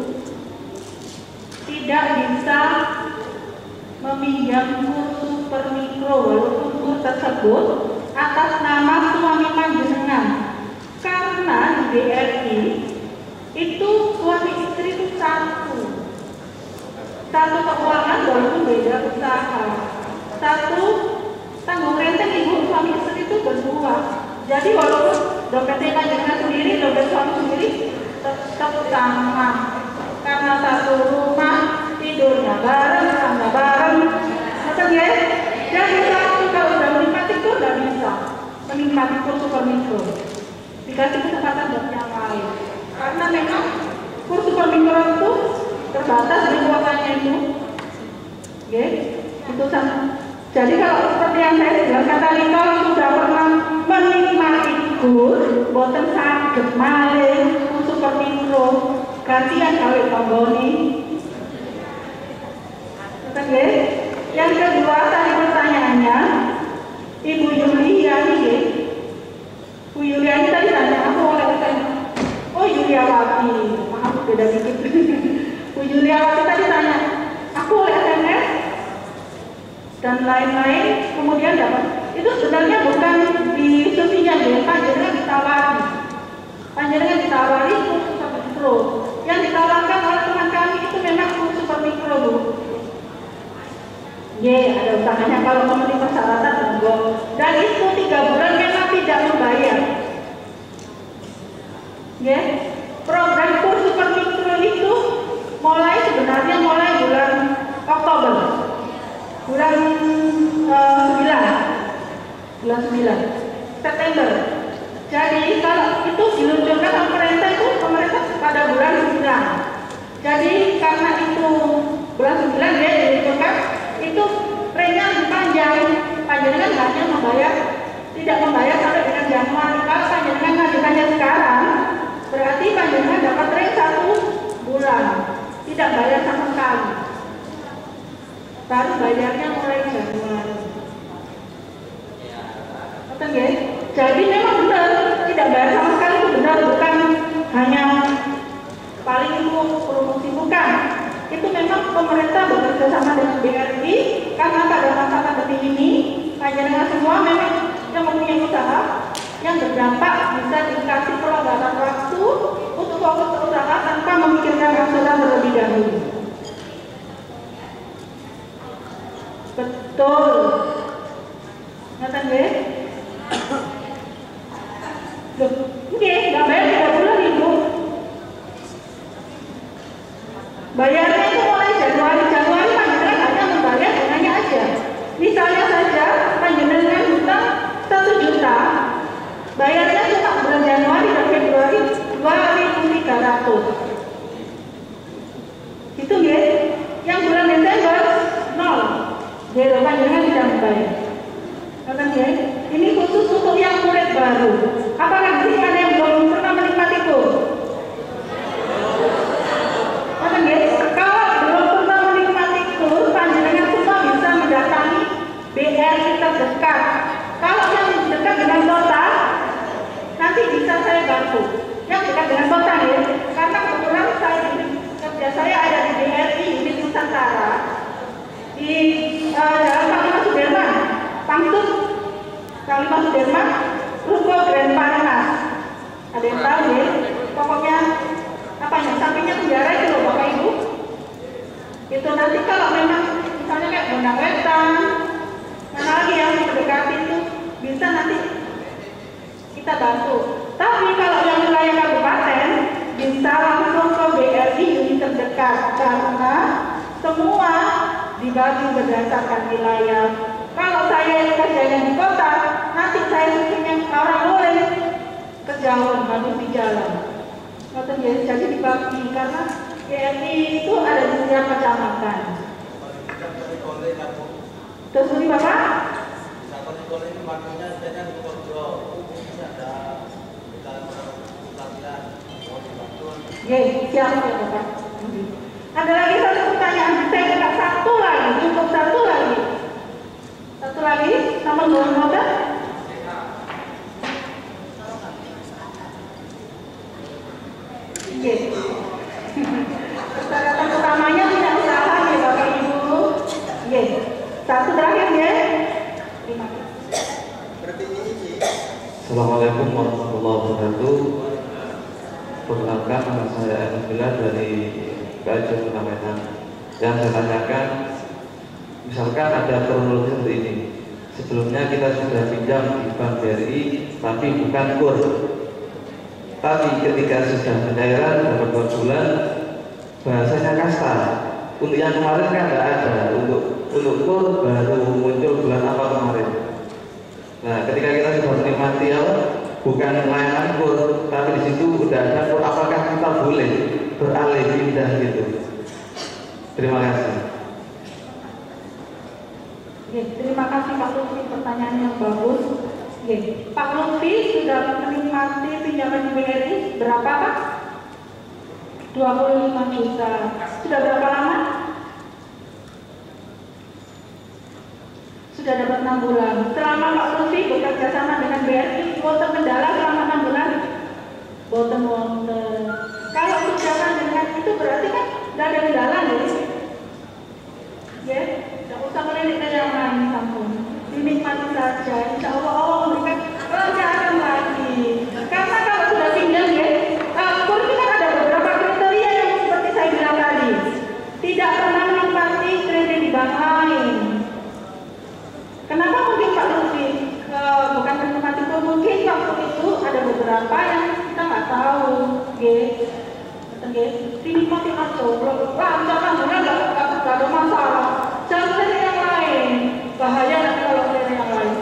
tidak bisa meminjam kur super mikro walaupun kur tersebut atas nama suami panjenengan, karena di B R I itu suami istri itu satu satu keuangan walaupun beda usaha, satu tanggung renteng ibu suami istri itu berdua. Jadi walaupun dompetnya panjenengan sendiri, dompet suami sendiri tetap sama, karena satu rumah tidurnya bareng, sama bareng, betul ya? Jadi kalau sudah menikmati itu tidak bisa menikmati kur super mikro, dikasih kesempatan buat yang lain, karena memang kur super mikro itu terbatas di kuotanya itu, oke? Itu sama. Jadi kalau seperti yang saya jelaskan tadi, kalau sudah pernah menikmati kur, boten saged malih kur super mikro, gantian kawin tomboni. Oke, yang kedua tadi pertanyaannya, Ibu Yuliani, Bu Yuliani tadi tanya aku oleh tanya, oh Yuliawati, maaf beda dikit. Bu Yuliawati tadi tanya, aku oleh S M S dan lain-lain, kemudian dapat. Itu sebenarnya bukan di subsidinya, ya, panjenengan ditawari, panjenengan ditawari kur super mikro. Yang ditawarkan oleh teman kami itu memang kur super mikro, Bu. Ya, ada usahanya kalau memenuhi persyaratan monggo. Dan itu tiga bulan memang tidak membayar. Ya, program kur super mikro itu mulai sebenarnya mulai bulan Oktober, bulan uh, sembilan, bulan sembilan, September. Jadi kalau itu diluncurkan pemerintah itu pemerintah pada bulan sembilan. Jadi karena itu bulan sembilan dia diluncurkan, itu renya lebih panjang, panjenengan hanya membayar, tidak membayar sampai dengan Januari. Kalau panjenengan ngajukannya sekarang, berarti panjenengan dapat rent satu bulan, tidak bayar sama sekali. Baru bayarnya mulai Januari. Betul ya? Jadi memang benar, tidak bayar sama sekali itu benar, bukan hanya paling itu promosi, bukan. Itu memang pemerintah bekerja sama dengan B R I, karena pada masa pandemi ini panjenengan semua memang yang mempunyai usaha yang berdampak bisa dikasih pelonggaran waktu untuk fokus berusaha tanpa memikirkan angsuran terlebih dahulu. Betul. Ngerti nggih? Loh, nggih, nggak bayar tiga bulan Ibu. Bayarnya itu mulai Januari, Januari panjenengan hanya membayar bunganya aja. Misalnya saja panjenengan hutang satu juta, bayarnya cuma bulan Januari dan Februari dua ribu tiga ratus. Itu ya. Yang bulan Desember nol. Jadi panjenengan tidak membayar. Kata ya, ini khusus untuk yang murid baru. Apakah di sini ada yang belum pernah menikmati kur? Kalau belum pernah menikmati kur, panjenengan semua bisa mendatangi B R I terdekat. Kalau yang dekat dengan kota, nanti bisa saya bantu. Yang dekat dengan kota ya, karena kebetulan saya kerja saya ada di B R I di Nusantara, di uh, Jalan Panglima Sudirman, Pangtut, Panglima Sudirman, Ruko Grand Parnas. Ada yang tahu ya? Pokoknya apa yang sampingnya penjara itu loh Bapak Ibu. Itu nanti kalau memang misalnya kayak Bondang Wetan, mana lagi yang mendekati itu bisa nanti kita bantu. Tapi kalau yang wilayah kabupaten bisa langsung ke B R I unit terdekat, karena semua dibagi berdasarkan wilayah. Kalau saya yang kerjanya di kota, nanti saya mungkin orang boleh kejauhan harus di jalan. Jadi dibagi karena B R I itu ada di setiap kecamatan. Terus ini Bapak? boleh dimakainya dengan Purworejo. Ini ada pelatihan mau dibantu. Oke, siap ya Bapak. Ada lagi satu pertanyaan, saya kena satu lagi, cukup satu lagi. Satu lagi, nomor dua modal. Oke. Persyaratan utamanya tidak usaha ya Bapak Ibu. Oke. Satu terakhir ya. Terima kasih. Assalamualaikum warahmatullahi wabarakatuh. Perkenalkan, nama saya Alhamdulillah dari Kajian Penamaian. Yang saya tanyakan, misalkan ada kronologi seperti ini. Sebelumnya kita sudah pinjam di Bank B R I, tapi bukan kur. Tapi ketika sudah pencairan dapat dua bulan, bahasanya kasta. Untuk yang kemarin kan nggak ada. Untuk untuk kur baru muncul bulan apa kemarin. Nah, ketika kita sudah menikmati apa, bukan layanan kur, tapi di situ udah ada kur, apakah kita boleh beralih pindah gitu? Terima kasih. Oke, terima kasih Pak Lutfi, pertanyaan yang bagus. Oke, Pak Lutfi sudah menikmati pinjaman di B R I berapa Pak? dua puluh lima juta. Sudah berapa lama? Sudah dapat enam bulan. Selama Pak Lutfi bekerja sama dengan B R I, wonten kendala selama enam bulan? Boten wonten. Kalau kerjasama dengan itu berarti kan tidak ada kendala ya? Ya, tidak usah melihat ke yang lain, sampun. Dinikmati saja. Insya Allah Allah memberikan kelancaran lagi. Karena kalau sudah pinjam ya, kur itu kan ada beberapa kriteria yang seperti saya bilang tadi. Tidak pernah menikmati kredit di bank lain. Kenapa mungkin Pak Lutfi uh, bukan menikmati itu? Mungkin waktu itu ada beberapa yang kita nggak tahu, oke? Oke, dinikmati aja, lancar kan, nggak nggak ada masalah. Jangan pilih yang lain, bahaya nanti kalau pilih yang lain.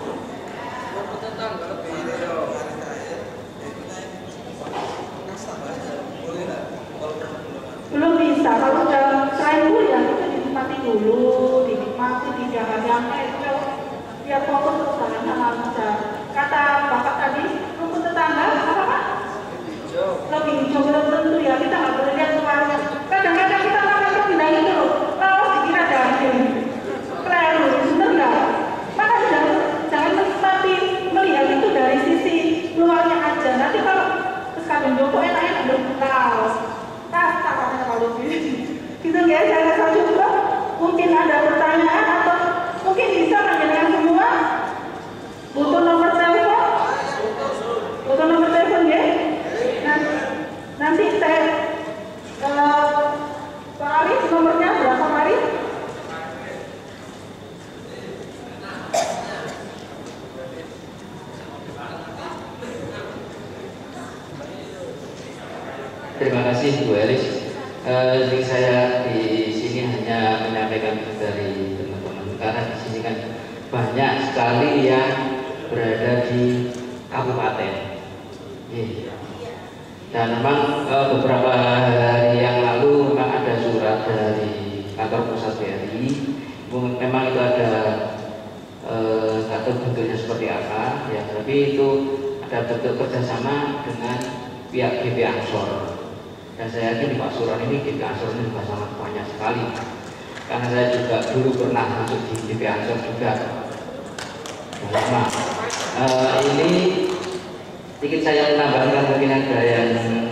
Belum bisa, kalau udah selain itu ya itu dinikmati dulu, dinikmati di jangan-jangan itu biar fokus usahanya lancar. Kata Bapak tadi, rukun tetangga apa Pak? Lebih hijau belum tentu ya, kita nggak boleh lihat luarnya. Kadang-kadang kita makan rendang itu loh, lalu dikira daging. Keliru, bener nggak? Maka jangan jangan menikmati melihat itu dari sisi luarnya aja. Nanti kalau terus kadang Joko enak-enak berbuka. Rasa katanya kalau gitu ya, saya rasa cukup. Mungkin ada pertanyaan atau mungkin bisa menjelaskan semua. Butuh nomor telepon? Butuh nomor telepon ya? Nah, nanti saya uh, Pak Arif nomornya berapa Pak Arif? Terima kasih Bu Elis. Uh, saya di sini hanya menyampaikan dari teman-teman karena di sini kan banyak sekali yang berada di kabupaten. Yeah. Dan memang uh, beberapa hari yang lalu memang ada surat dari kantor pusat B R I. Memang itu ada uh, nggak tahu bentuknya seperti apa, ya. Tapi itu ada bentuk kerjasama dengan pihak G P Ansor. Dan saya yakin di Pasuruan ini G P Ansor ini juga sangat banyak sekali. Karena saya juga dulu pernah masuk di G P Ansor juga. Lama. Uh, ini sedikit saya menambahkan mungkin ada yang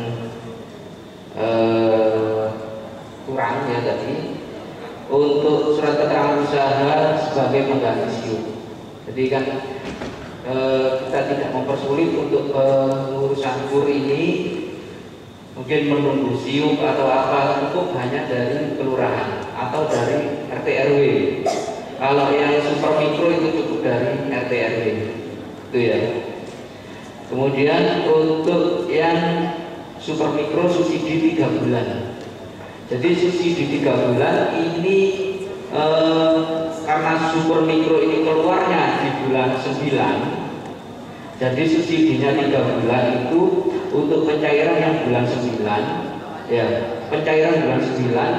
uh, kurang ya tadi untuk surat keterangan usaha sebagai pengganti S I U. Jadi kan uh, kita tidak mempersulit untuk pengurusan kur ini, mungkin menunggu S I U atau apa, cukup hanya dari kelurahan atau dari R T R W. Kalau yang super mikro itu cukup dari R T R W, itu ya. Kemudian untuk yang super mikro subsidi tiga bulan. Jadi subsidi tiga bulan ini eh, karena super mikro ini keluarnya di bulan sembilan. Jadi subsidinya tiga bulan itu untuk pencairan yang bulan sembilan, ya pencairan bulan sembilan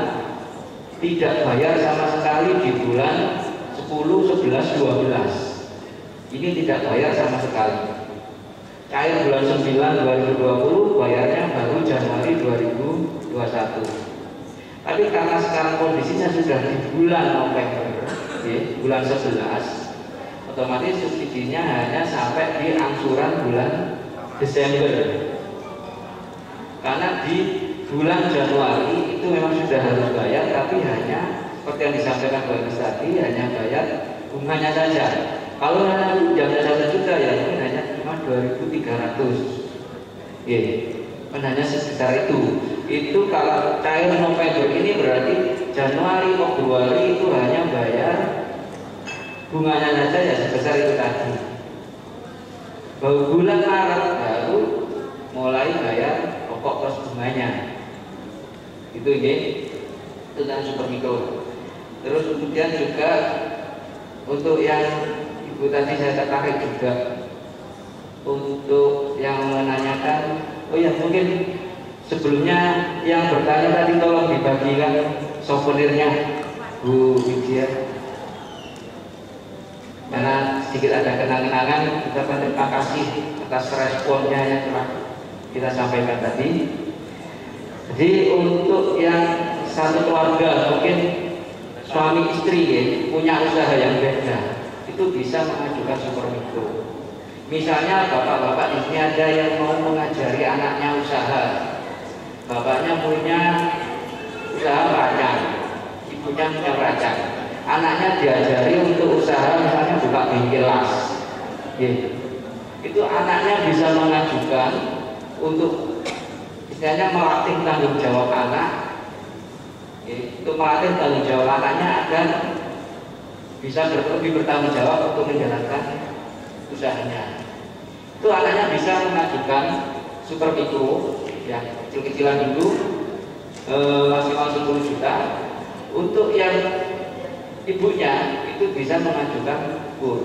tidak bayar sama sekali di bulan sepuluh, sebelas, dua belas. ini tidak bayar sama sekali. Cair bulan sembilan dua ribu dua puluh, bayarnya baru Januari dua ribu dua puluh satu. Tapi karena sekarang kondisinya sudah di bulan November, ya, bulan sebelas, otomatis subsidinya hanya sampai di angsuran bulan Desember. Karena di bulan Januari itu memang sudah harus bayar, tapi hanya seperti yang disampaikan Pak Agus tadi, hanya bayar bunganya saja. Kalau hanya jamnya satu juta ya mungkin hanya cuma dua ribu tiga ratus. Yeah. Hanya sebesar itu. Itu kalau cair November ini berarti Januari, Februari itu hanya bayar bunganya saja ya sebesar itu tadi. Baru bulan Maret baru mulai bayar pokok plus bunganya. Itu ya. Itu kan super mikro. Terus kemudian juga untuk yang Ibu tadi saya tertarik juga untuk yang menanyakan, oh ya mungkin sebelumnya yang bertanya tadi tolong dibagikan souvenirnya Bu Widya, karena sedikit ada kenang-kenangan. Kita terima kasih atas responnya yang telah kita sampaikan tadi. Jadi untuk yang satu keluarga mungkin suami istri ya, punya usaha yang beda, itu bisa mengajukan super mikro. Misalnya bapak-bapak di sini ada yang mau mengajari anaknya usaha, bapaknya punya usaha peracang, ibunya punya peracang, anaknya diajari untuk usaha misalnya buka bengkel las, ya. Itu anaknya bisa mengajukan untuk istilahnya melatih tanggung jawab anak, ya. Untuk melatih tanggung jawab anaknya agar bisa lebih bertanggung jawab untuk menjalankan usahanya. Itu anaknya bisa mengajukan super mikro, ya kecil-kecilan dulu, e, maksimal sepuluh juta. Untuk yang ibunya itu bisa mengajukan kur.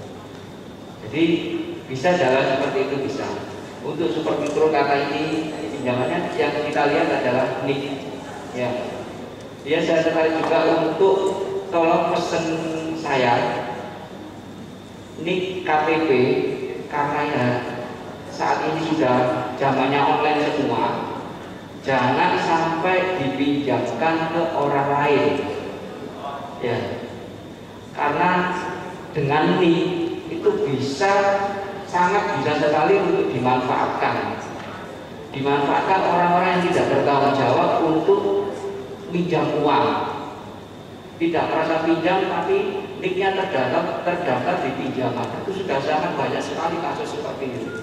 Jadi bisa jalan seperti itu bisa. Untuk super mikro kata ini pinjamannya yang kita lihat adalah N I K. Ya, dia saya tertarik juga untuk tolong pesen saya N I K K T P, karena ya saat ini sudah zamannya online semua, jangan sampai dipinjamkan ke orang lain, ya, karena dengan N I K itu bisa sangat bisa sekali untuk dimanfaatkan, dimanfaatkan orang-orang yang tidak bertanggung jawab untuk pinjam uang. Tidak merasa pinjam tapi N I K-nya terdaftar, terdaftar di pinjaman. Itu sudah sangat banyak sekali kasus seperti itu.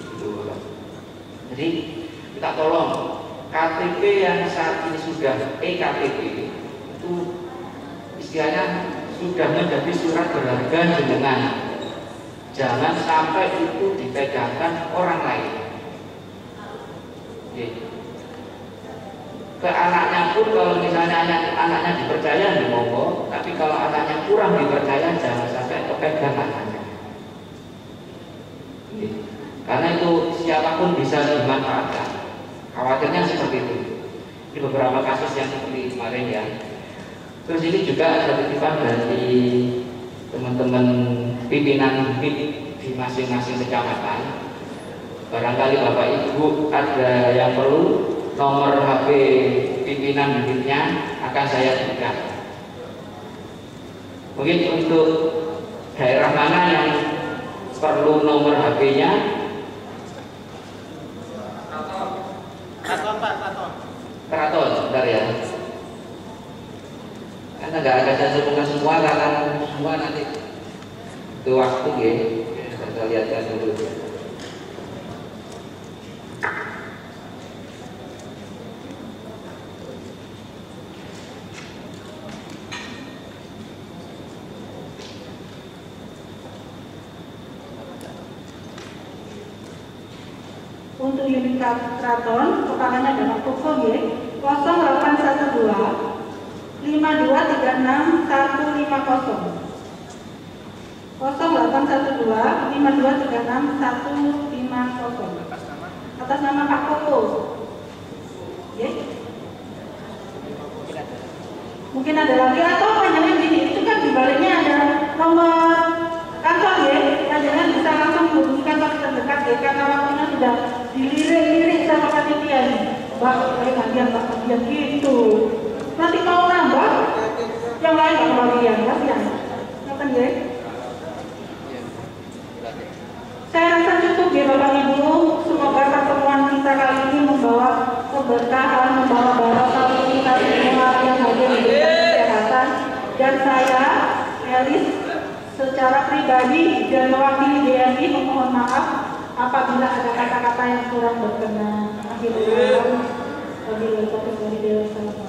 Jadi kita tolong K T P yang saat ini sudah e K T P itu istilahnya sudah menjadi surat berharga jenengan. Jangan sampai itu dipegangkan orang lain. Oke. Ke anaknya pun kalau misalnya anak, anaknya dipercaya di monggo, tapi kalau anaknya kurang dipercaya jangan sampai kepegang anaknya. Karena itu siapapun bisa dimanfaatkan. Khawatirnya seperti itu. Ini beberapa kasus yang seperti kemarin ya. Terus ini juga ada titipan dari teman-teman pimpinan unit di masing-masing kecamatan. Barangkali Bapak Ibu ada yang perlu, nomor H P pimpinan unitnya akan saya berikan. Mungkin untuk daerah mana yang perlu nomor H P-nya? Keraton Pak, keraton. Keraton, bentar ya. Karena nggak akan saya sebutkan semua karena semua nanti itu waktu ya. Kita lihatkan dulu. Untuk unit keraton, kepalanya adalah Koko Y nol delapan satu dua lima dua tiga enam satu lima nol nol delapan satu dua lima dua tiga enam satu lima nol. Atas nama Pak Koko. Ya. Mungkin ada lagi atau panjangnya gini, itu kan di baliknya ada nomor kantor ya, panjangnya Mbak, saya bagian, Mbak, bagian gitu. Nanti mau nambah, yang lain nggak kebagian, kasihan. Ngapain ya? Saya rasa cukup ya Bapak Ibu. Semoga pertemuan kita kali ini membawa keberkahan, membawa barokah untuk kita semua yang hadir di kesehatan. Dan saya, Elis, secara pribadi dan mewakili D M I memohon maaf apabila ada kata-kata yang kurang berkenan. Akhirnya, wabillahi taufiq wal hidayah.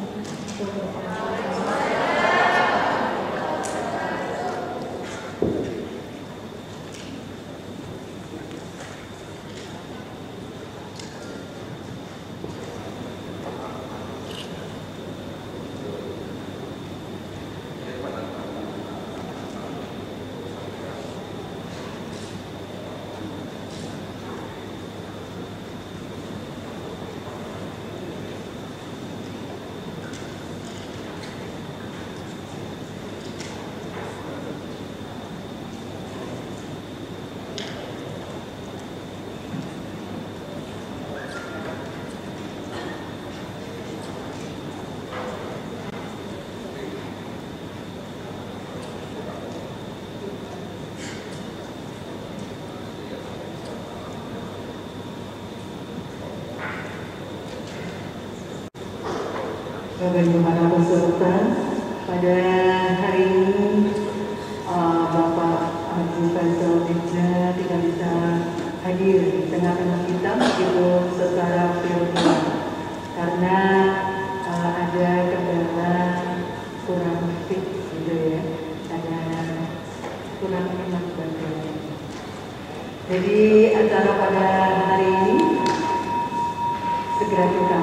Bagaimana peserta pada hari ini uh, Bapak Haji Faisal Mirza tidak bisa hadir di tengah-tengah kita meskipun secara virtual karena uh, ada kendala kurang fit gitu ya, ada kurang enak badannya. Jadi acara pada hari ini segera kita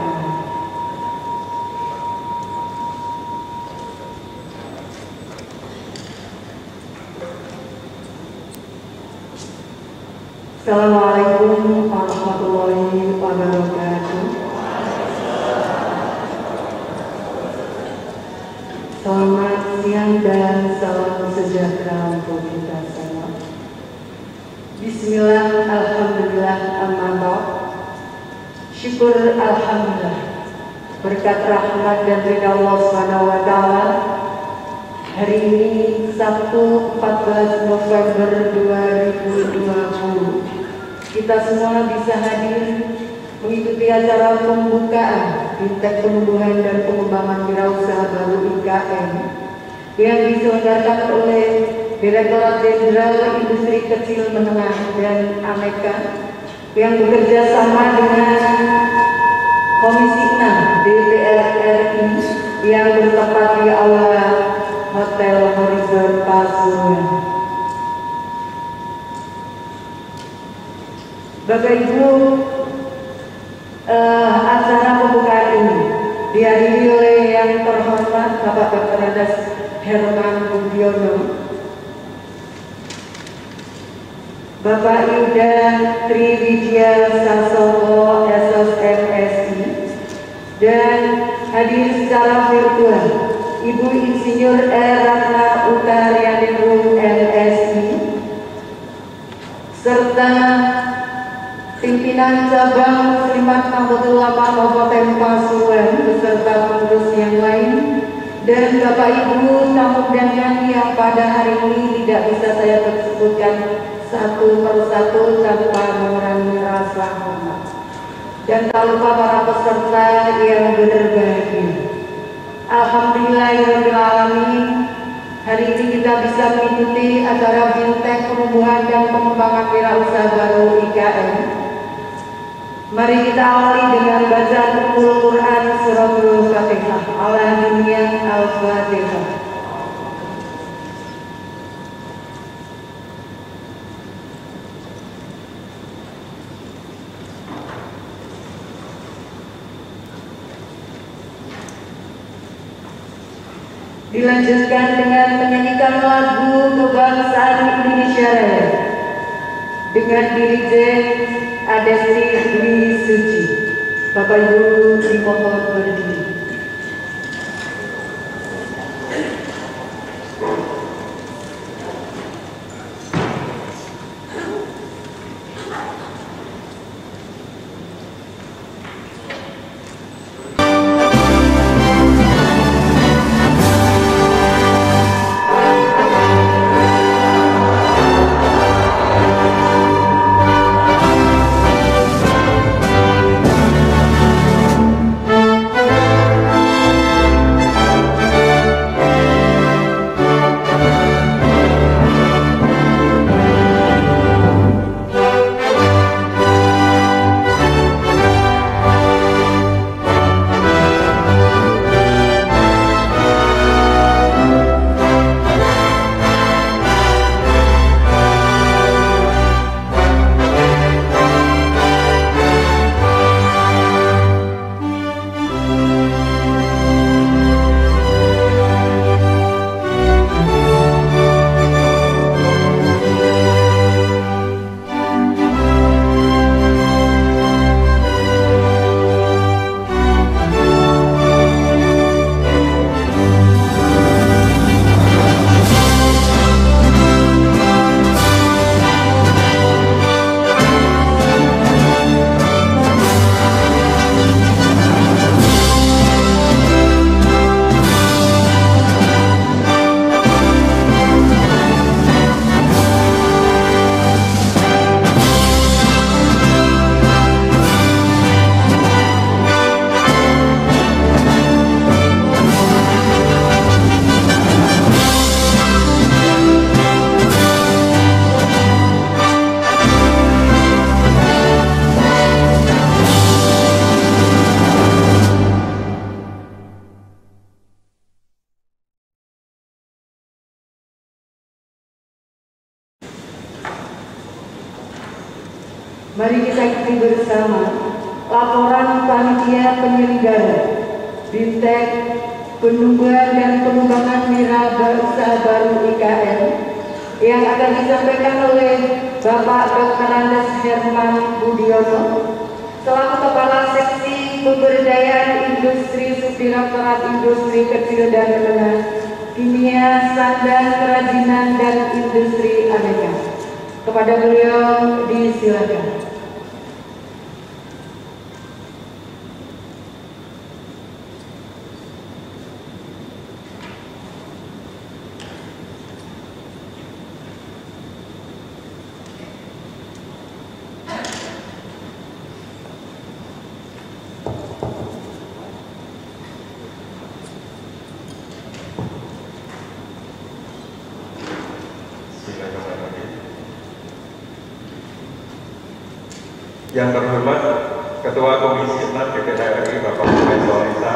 Assalamualaikum warahmatullahi wabarakatuh. Selamat siang dan salam sejahtera untuk kita semua. Bismillah, alhamdulillah, amanah. Syukur alhamdulillah. Berkat rahmat dan ridha Allah Subhanahu wa taala. Hari ini Sabtu empat belas November dua ribu dua puluh kita semua bisa hadir mengikuti acara pembukaan Bintang Penumbuhan dan Pengembangan Wirausaha Baru I K M yang diselenggarakan oleh Direktorat Jenderal Industri Kecil Menengah dan Aneka yang bekerja sama dengan Komisi enam D P R R I yang bertempat di Aula Hotel Horizon Pasuruan. Bapak Ibu, uh, acara pembukaan ini dihadiri oleh yang terhormat Bapak Doktor Andes Herman Budiono, Bapak Yuda Triwijaya Sasowo S S M S I, dan hadir secara virtual Ibu Insinyur E. Ratna Utarianingrum M S I, serta pimpinan cabang Muslimat Nahdlatul Ulama Kabupaten Pasuruan beserta pengurus yang lain, dan Bapak Ibu tamu undangan yang pada hari ini tidak bisa saya sebutkan satu persatu tanpa mengurangi rasa hormat. Dan tak lupa para peserta yang berbahagia. Alhamdulillahirrahmanirrahim, hari ini kita bisa mengikuti acara Bintang Penumbuhan dan Pengembangan Wirausaha Baru I K M. Mari kita awali dengan bacaan Al-Quran Suratul Fatihah. Alhamdulillah, Al-Fatihah. Dilanjutkan dengan menyanyikan lagu kebangsaan Indonesia Raya dengan dirijen Adesti Dwi Suci. Bapak Ibu dimohon berdiri. Mari kita ikuti bersama laporan panitia penyelenggara Bimtek Penumbuhan dan Pengembangan Wirausaha Baru I K N yang akan disampaikan oleh Bapak Doktor Andes Herman Budiono selaku Kepala Seksi Pemberdayaan Industri Subdirektorat Industri Kecil dan Menengah, Kimia, Sandang, Kerajinan dan Industri Aneka. Kepada beliau disilakan. Yang terhormat Ketua Komisi enam D P R R I Bapak Profesor Lisa,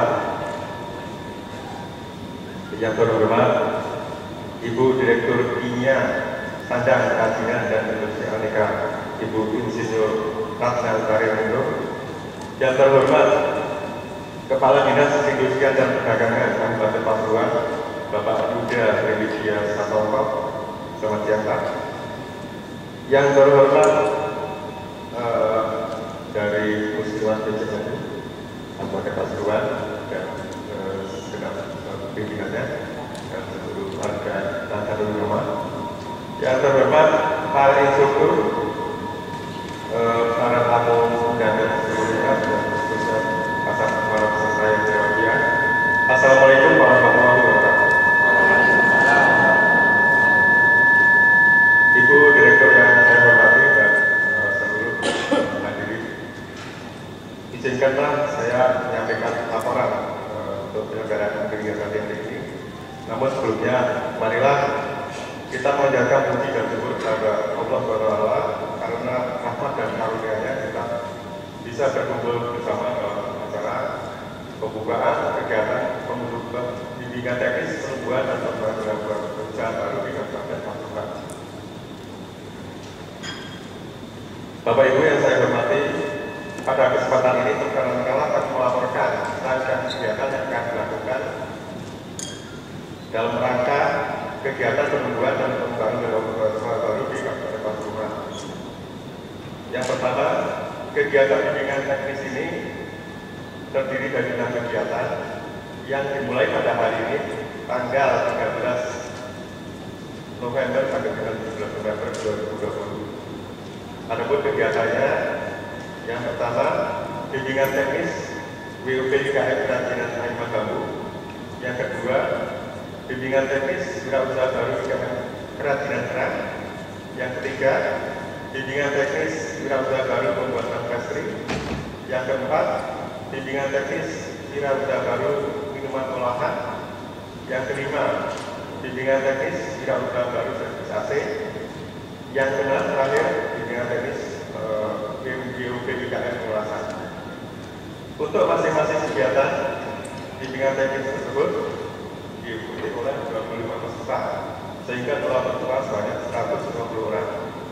yang terhormat Ibu Direktur Kimia, Sandang, Kerajinan dan Industri Aneka Ibu Insinyur Ratna Utarindo, yang terhormat Kepala Dinas Perindustrian dan Perdagangan Kabupaten Pasuruan Bapak Yuda Religia Satongko, selamat siang Pak. Yang terhormat uh, dari Muslimat B C M U Kabupaten Pasuruan dan uh, segenap uh, pimpinannya dan seluruh warga dan seluruh rumah. Yang terhormat para instruktur, uh, para tamu undangan seluruhnya dan khususnya pasar para peserta yang berbahagia. Assalamualaikum warahmatullahi wabarakatuh. Ibu Direktur yang saya hormati dan uh, seluruh hadirin, izinkanlah saya menyampaikan laporan uh, untuk penyelenggaraan kegiatan hari ini. Namun sebelumnya, marilah kita menjaga puji dan syukur kepada Allah Subhanahu wa Ta'ala karena rahmat dan karunia-Nya kita bisa berkumpul bersama dalam acara pembukaan kegiatan pembentukan bimbingan teknis penumbuhan dan pengembangan usaha baru di Kabupaten Pasuruan. Bapak Ibu yang saya hormati, pada kesempatan ini terkala kami melaporkan rangkaian kegiatan yang akan dilakukan dalam rangka kegiatan penumbuhan dan pengembangan usaha baru di Kabupaten Pasuruan. Yang pertama, kegiatan bimbingan teknis ini terdiri dari enam kegiatan yang dimulai pada hari ini tanggal tiga belas November sampai dengan tujuh belas November dua ribu dua puluh. Adapun kegiatannya, yang pertama bimbingan teknis W U P I K M Kerajinan Aneka Bambu, yang kedua bimbingan teknis wirausaha baru I K M Kerajinan Kerang, yang ketiga bimbingan teknis wirausaha baru pembuatan pastry, yang keempat bimbingan teknis wirausaha baru minuman olahan, yang kelima bimbingan teknis wirausaha baru servis A C, yang keenam terakhir bimbingan teknis uh, W U P I K M Pengolahan. Untuk masing-masing kegiatan bimbingan teknis tersebut diikuti oleh dua puluh lima peserta sehingga telah tertular sebanyak seratus lima puluh orang.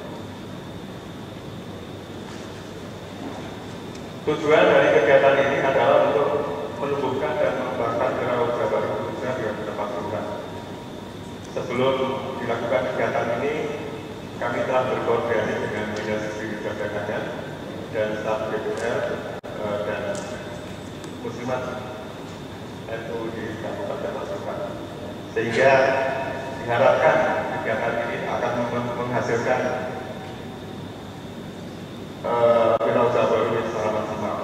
Tujuan dari kegiatan ini adalah untuk menumbuhkan dan mengembangkan wirausaha baru khususnya di Kabupaten Pasuruan. Sebelum dilakukan kegiatan ini, kami telah berkoordinasi dengan Dinas Perdagangan dan staf D P R uh, dan Muslimat N U di Kabupaten Pasuruan, sehingga diharapkan kegiatan ini akan menghasilkan uh, wirausaha baru yang secara maksimal.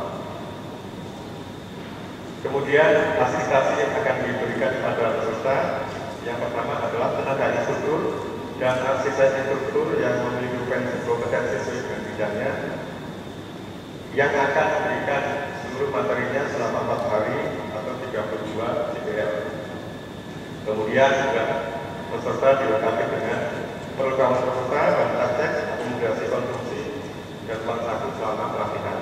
Kemudian fasilitasi yang akan diberikan kepada peserta yang pertama adalah tenaga instruktur dan asisten instruktur yang memiliki kompetensi sesuai dengan bidangnya, yang akan memberikan seluruh materinya selama empat hari atau tiga puluh dua C P L. Kemudian juga peserta dilengkapi dengan perlengkapan peserta dan praktek akomodasi konsumsi dan uang saku selama pelatihan.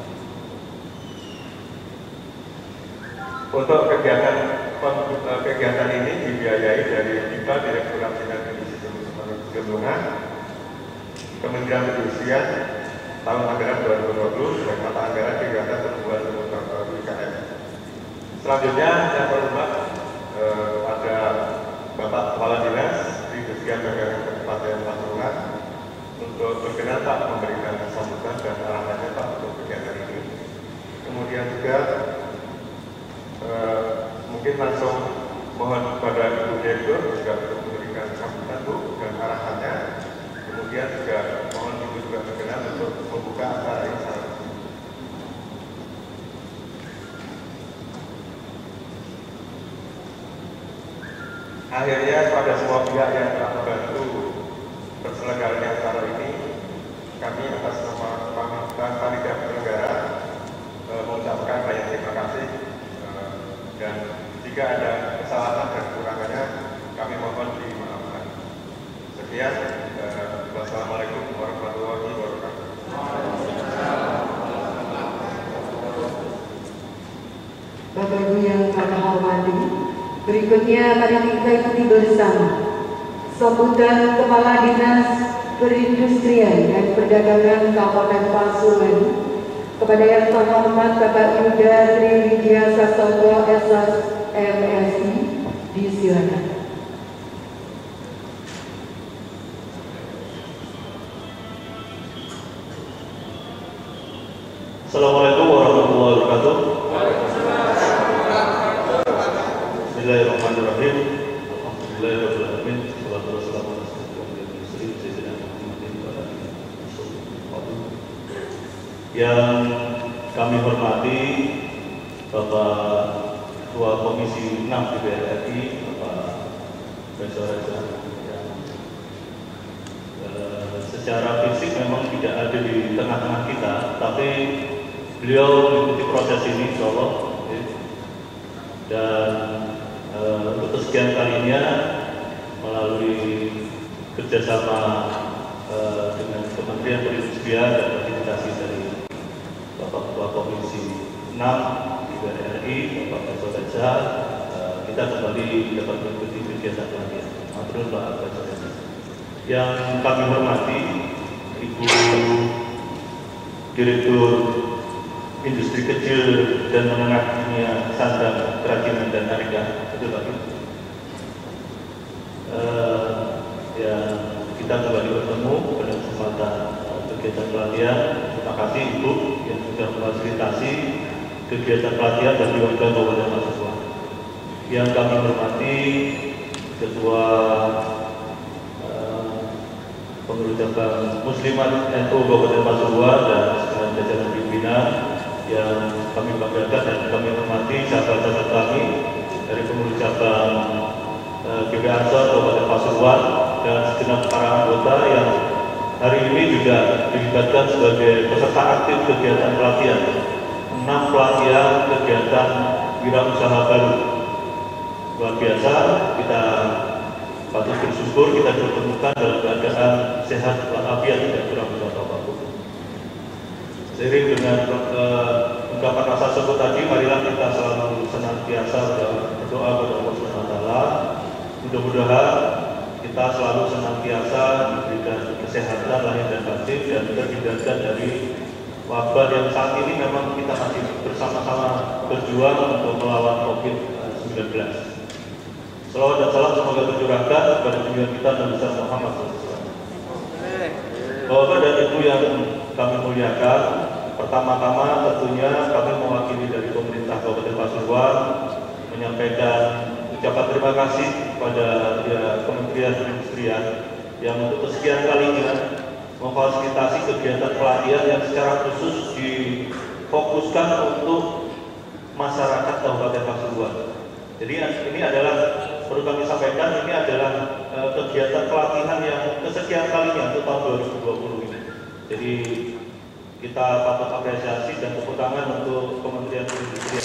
Untuk kegiatan kegiatan ini dibiayai dari D I P A Direktorat Jenderal Industri Kementerian Perindustrian, tahun anggaran dua ribu dua puluh dan mata anggaran kegiatan pertumbuhan ekonomi U K M. Selanjutnya yang berhormat eh, pada Bapak Kepala Dinas Perindustrian Perdagangan Kabupaten Pasuruan untuk berkenan Pak memberikan sambutan dan arahannya Pak untuk kegiatan ini. Kemudian juga eh, mungkin langsung mohon kepada Ibu Direktur juga untuk memberikan sambutan Bu dan arahannya. Kemudian juga mohon Ibu juga berkenan untuk membuka acara ini secara resmi. Akhirnya pada semua pihak yang telah membantu terselenggaranya acara ini, kami atas nama panitia penyelenggara eh, mengucapkan banyak terima kasih eh, dan jika ada kesalahan dan kekurangannya kami mohon dimaafkan. Sekian, eh, wassalamualaikum warahmatullahi wabarakatuh. Bapak Ibu yang kami hormati, berikutnya mari kita ikuti bersama sambutan Kepala Dinas Perindustrian dan Perdagangan Kabupaten Pasuruan kepada yang terhormat Bapak Yuda Tri Widya Sastoko S M S I. Disilakan. Assalamualaikum warahmatullahi wabarakatuh. Bismillahirrahmanirrahim. Alhamdulillahirabbil alamin. Wassalatu wassalamu ala sayyidina Muhammadin wa ala alihi wasallam. Yang kami hormati Bapak Ketua Komisi enam D P R R I, Bapak Profesor Reza. Secara fisik memang tidak ada di tengah-tengah kita, tapi beliau mengikuti proses ini insya Allah. Dan e, untuk kesekian kalinya melalui kerjasama e, dengan Kementerian Perindustrian dan Fasilitasi dari Bapak Ketua Komisi enam D P R R I, Bapak Profesor Reza, e, kita kembali dapat mengikuti kegiatan pelatihan. Matur Pak Profesor Reza. Yang kami hormati Ibu Direktur Industri Kecil dan Menengah Dunia Sandang, Kerajinan dan Harga, betul Pak? Uh, ya, kita kembali bertemu pada kesempatan kegiatan pelatihan. Terima kasih Ibu yang sudah memfasilitasi kegiatan pelatihan bagi warga Kabupaten Pasuruan. Yang kami hormati Ketua Pengurus Cabang Muslimat N U Kabupaten Pasuruan dan sekalian jajaran pimpinan yang kami banggakan dan kami hormati sahabat-sahabat kami dari pengurus cabang G B Ansor Kabupaten Pasuruan dan segenap para anggota yang hari ini juga dilibatkan sebagai peserta aktif kegiatan pelatihan enam pelatihan kegiatan wirausaha baru. Luar biasa, kita patut bersyukur kita dipertemukan dalam keadaan sehat walafiat, tidak kurang lebih apapun. Seiring dengan uh, ungkapan rasa syukur tadi, marilah kita selalu senantiasa berdoa kepada Allah Subhanahu wa taala. Mudah-mudahan kita selalu senantiasa diberikan kesehatan lahir dan batin dan terhindarkan dari wabah yang saat ini memang kita masih bersama-sama berjuang untuk melawan COVID sembilan belas. Salawat dan salam semoga tercurahkan kepada junjungan kita Nabi Muhammad shallallahu alaihi wasallam. Bapak dan Ibu yang kami muliakan, pertama-tama tentunya kami mewakili dari pemerintah Kabupaten Pasuruan menyampaikan ucapan terima kasih kepada ya, Kementerian Perindustrian yang untuk kesekian kalinya memfasilitasi kegiatan pelatihan yang secara khusus difokuskan untuk masyarakat Kabupaten Pasuruan. Jadi ini adalah, perlu kami sampaikan, ini adalah e, kegiatan pelatihan yang kesekian kalinya untuk tahun dua ribu dua puluh ini. Jadi kita patut apresiasi dan tepuk tangan untuk Kementerian Perindustrian.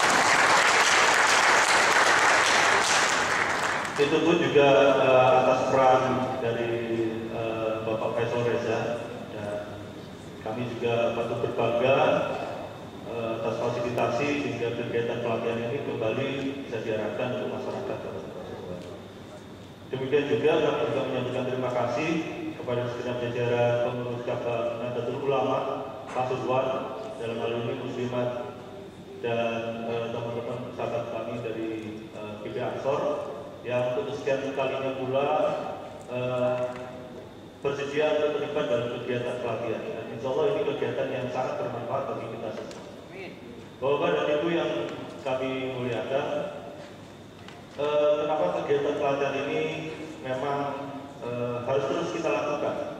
Itu pun juga e, atas peran dari e, Bapak Profesor Reza, dan kami juga patut berbangga atas fasilitasi sehingga kegiatan pelatihan ini kembali bisa diarahkan untuk masyarakat Kabupaten Pasuruan. Demikian juga kami juga menyampaikan terima kasih kepada kepada segenap jajaran pengurus cabang Nahdlatul Ulama Pasuruan, dalam hal ini muslimat dan teman-teman sahabat kami dari uh, G P Ansor yang untuk kesekian kalinya pula uh, bersedia untuk terlibat dalam kegiatan pelatihan. Dan insya Allah ini kegiatan yang sangat bermanfaat bagi kita semua. Bapak dan Ibu yang kami muliakan, uh, kenapa kegiatan pelatihan ini memang uh, harus terus kita lakukan?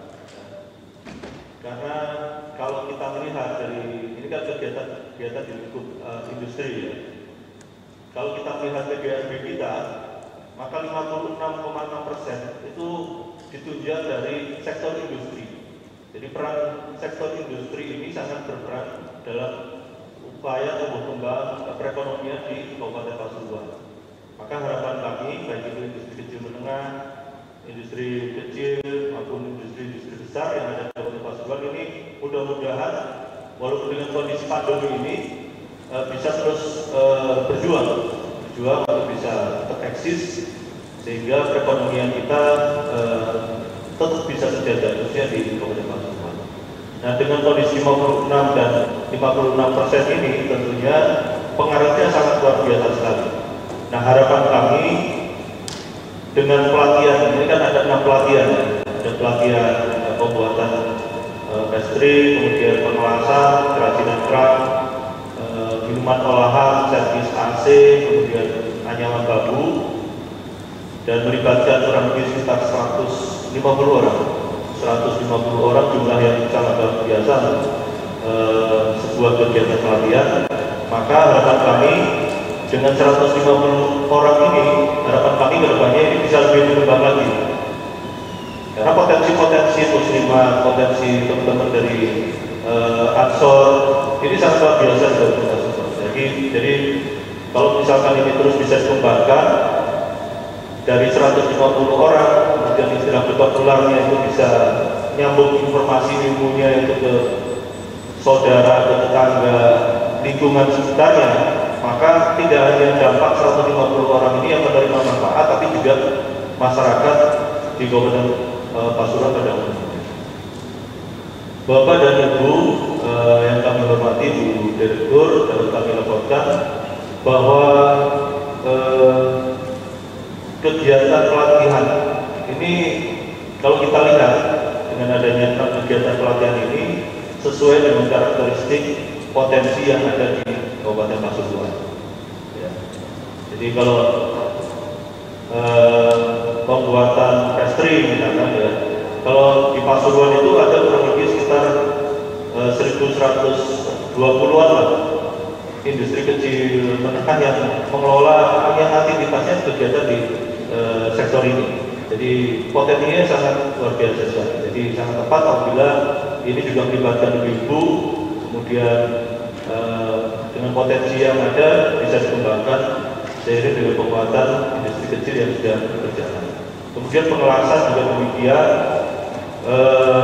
Karena kalau kita melihat dari ini kan kegiatan-kegiatan di lingkup uh, industri ya. Kalau kita melihat P G R B kita, maka lima puluh enam koma enam persen itu ditunjang dari sektor industri. Jadi peran sektor industri ini sangat berperan dalam upaya tumbuh kembang perekonomian di Kabupaten Pasuruan. Maka harapan kami baik itu industri kecil menengah, industri kecil maupun industri-industri besar yang ada di Kabupaten Pasuruan ini mudah-mudahan walaupun dengan kondisi pandemi ini uh, bisa terus uh, berjuang, berjuang untuk bisa tereksis sehingga perekonomian kita uh, tetap bisa sejajar khususnya di Kabupaten Pasuruan. Nah, dengan kondisi lima puluh enam dan lima puluh enam persen ini tentunya pengaruhnya sangat luar biasa sekali. Nah, harapan kami dengan pelatihan, ini kan ada enam pelatihan, ada pelatihan uh, pembuatan uh, pastry, kemudian pengelasan, kerajinan kerak, uh, minuman olahan, servis A C, kemudian anyaman bambu, dan melibatkan kurang lebih sekitar seratus lima puluh orang, seratus lima puluh orang jumlah yang sangat luar biasa uh, sebuah kegiatan pelatihan. Maka harapan kami dengan seratus lima puluh orang ini, harapan kami ke depannya ini bisa lebih berkembang lagi. Karena potensi-potensi muslimah, potensi teman-teman dari uh, Ansor ini sangat luar biasa dari kita semua. Jadi, jadi kalau misalkan ini terus bisa dikembangkan dari seratus lima puluh orang, kemudian istilah bertularnya itu bisa nyambung informasi ilmunya itu ke saudara, ke tetangga, lingkungan sekitarnya, maka tidak hanya dampak seratus lima puluh orang ini yang menerima manfaat, tapi juga masyarakat di Kabupaten e, Pasuruan pada umumnya. Bapak dan Ibu e, yang kami hormati, Bu Direktur, dapat kami laporkan bahwa e, kegiatan pelatihan ini kalau kita lihat dengan adanya kegiatan pelatihan ini sesuai dengan karakteristik potensi yang ada di Kabupaten Pasuruan. Ya. Jadi kalau eh, pembuatan pastry misalkan ya, kalau di Pasuruan itu ada kurang lebih sekitar eh, seribu seratus dua puluhan lah industri kecil menengah yang mengelola yang aktivitasnya kegiatan di eh, sektor ini. Jadi potensinya sangat luar biasa sekali. Jadi sangat tepat apabila ini juga melibatkan ibu-ibu, kemudian eh, dengan potensi yang ada bisa dikembangkan seiring dengan penguatan industri kecil yang sudah berjalan. Kemudian pengelasan juga demikian. Eh,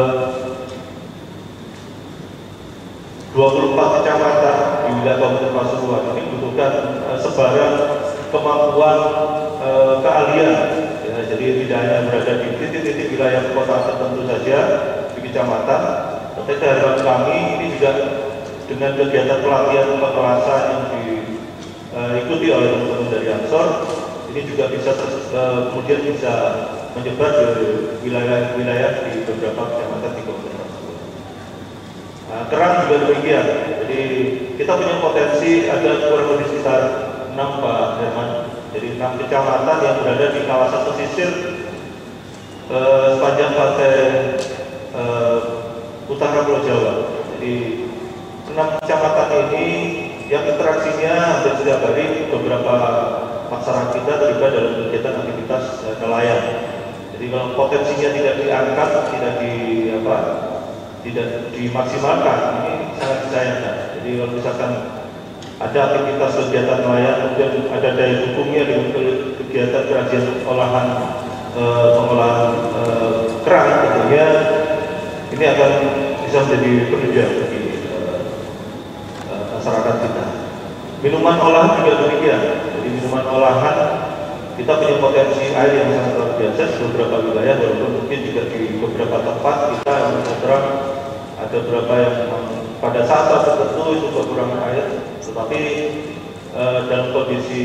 dua puluh empat kecamatan di wilayah Kabupaten Pasuruan ini membutuhkan eh, sebaran kemampuan eh, keahlian. Ya, jadi tidak hanya berada di titik-titik wilayah kota tertentu saja di kecamatan, tetapi harapan kami ini juga dengan kegiatan pelatihan pengelasan yang diikuti uh, oleh teman-teman dari Ansor, ini juga bisa uh, kemudian bisa menyebar ke wilayah-wilayah di beberapa kecamatan di Kabupaten Pasuruan. Nah, kerang juga demikian. Jadi kita punya potensi ada kurang lebih sekitar enam Pak Herman. Jadi enam kecamatan yang berada di kawasan pesisir uh, sepanjang pantai uh, utara Pulau Jawa. Jadi enam kecamatan ini yang interaksinya hampir setiap hari beberapa masyarakat kita terlibat dalam kegiatan aktivitas uh, nelayan. Jadi kalau potensinya tidak diangkat, tidak di apa, tidak dimaksimalkan, ini sangat disayangkan. Jadi kalau misalkan ada aktivitas kegiatan nelayan, kemudian ada daya dukungnya dengan kegiatan kerajinan olahan e, pengolahan e, kerang, tentunya ini akan bisa menjadi penunjang bagi e, e, masyarakat kita. Minuman olahan juga demikian. Jadi minuman olahan e, kita punya potensi air yang sangat luar biasa di beberapa wilayah, walaupun mungkin juga di beberapa tempat kita terang ada beberapa yang pada saat tertentu itu kekurangan air, tetapi eh, dalam kondisi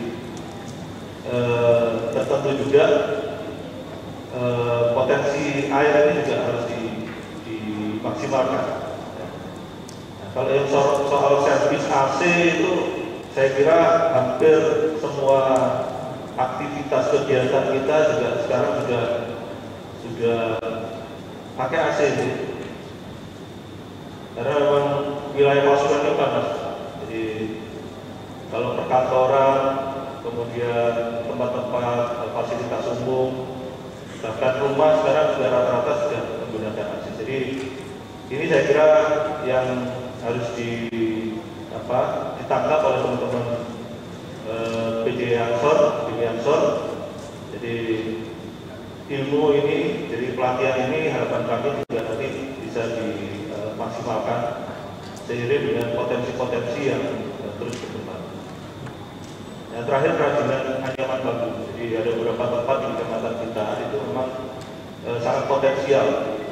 eh, tertentu juga eh, potensi air ini juga harus di, dimaksimalkan. Nah, kalau yang soal, soal servis A C itu saya kira hampir semua aktivitas kegiatan kita juga sekarang sudah sudah pakai A C ini. Karena memang wilayah pasukan itu panas. Jadi kalau perkantoran, kemudian tempat-tempat fasilitas umum, bahkan rumah sekarang sudah rata-rata sudah menggunakan A C. Jadi ini saya kira yang harus di apa ditangkap oleh teman-teman eh, P J Ansor, P J Ansor. Jadi ilmu ini, jadi pelatihan ini harapan kami juga nanti bisa dimaksimalkan seiring dengan potensi-potensi yang eh, terus berkembang. Yang terakhir kerajinan anyaman bambu. Jadi ada beberapa tempat di kecamatan kita itu memang eh, sangat potensial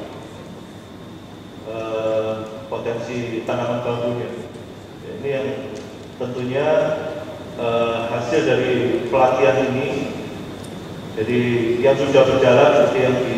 eh, potensi tanaman bambunya. Ini yang tentunya eh, hasil dari pelatihan ini. Jadi yang sudah berjalan seperti yang di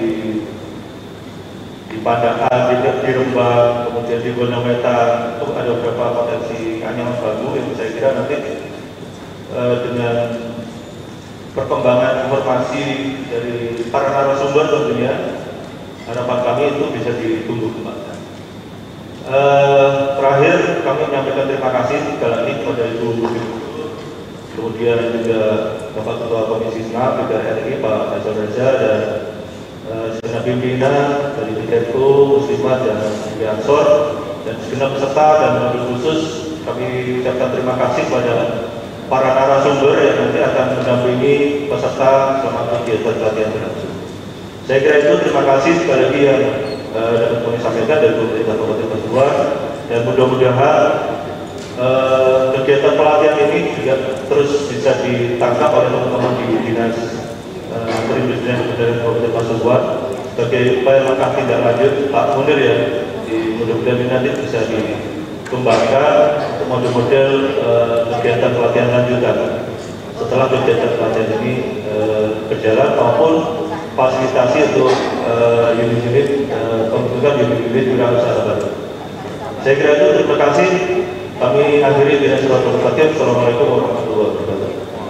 di Pandangan, di, di Rembang, kemudian di Bonawetan, itu ada beberapa potensi anyaman bambu yang saya kira nanti eh, dengan perkembangan informasi dari para narasumber tentunya harapan kami itu bisa ditunggu kembali. Uh, terakhir kami menyampaikan terima kasih sekali lagi kepada Ibu Gubernur, kemudian juga Bapak Ketua Komisi enam D P R R I Pak Faisal Reza dan uh, segenap pimpinan dari Bideko, Muslimat dan Ansor dan segenap peserta dan wabil khusus kami ucapkan terima kasih kepada para narasumber yang nanti akan mendampingi peserta selama kegiatan pelatihan berlangsung. Saya kira itu, terima kasih sekali lagi yang uh, dapat kami sampaikan dari pemerintah Kabupaten Pasuruan, dan mudah-mudahan uh, kegiatan pelatihan ini juga terus bisa ditangkap oleh teman-teman di dinas uh, perindustrian kebudayaan Kabupaten Pasuruan sebagai upaya langkah tindak lanjut Pak Munir ya. Mudah-mudahan ini nanti bisa dikembangkan untuk model-model uh, kegiatan pelatihan lanjutan setelah kegiatan pelatihan ini uh, berjalan, maupun fasilitasi untuk unit-unit uh, pembentukan unit-unit wirausaha baru. Saya kira itu, terima kasih. Kami akhiri dengan suratul Fatihah. Assalamualaikum warahmatullahi wabarakatuh.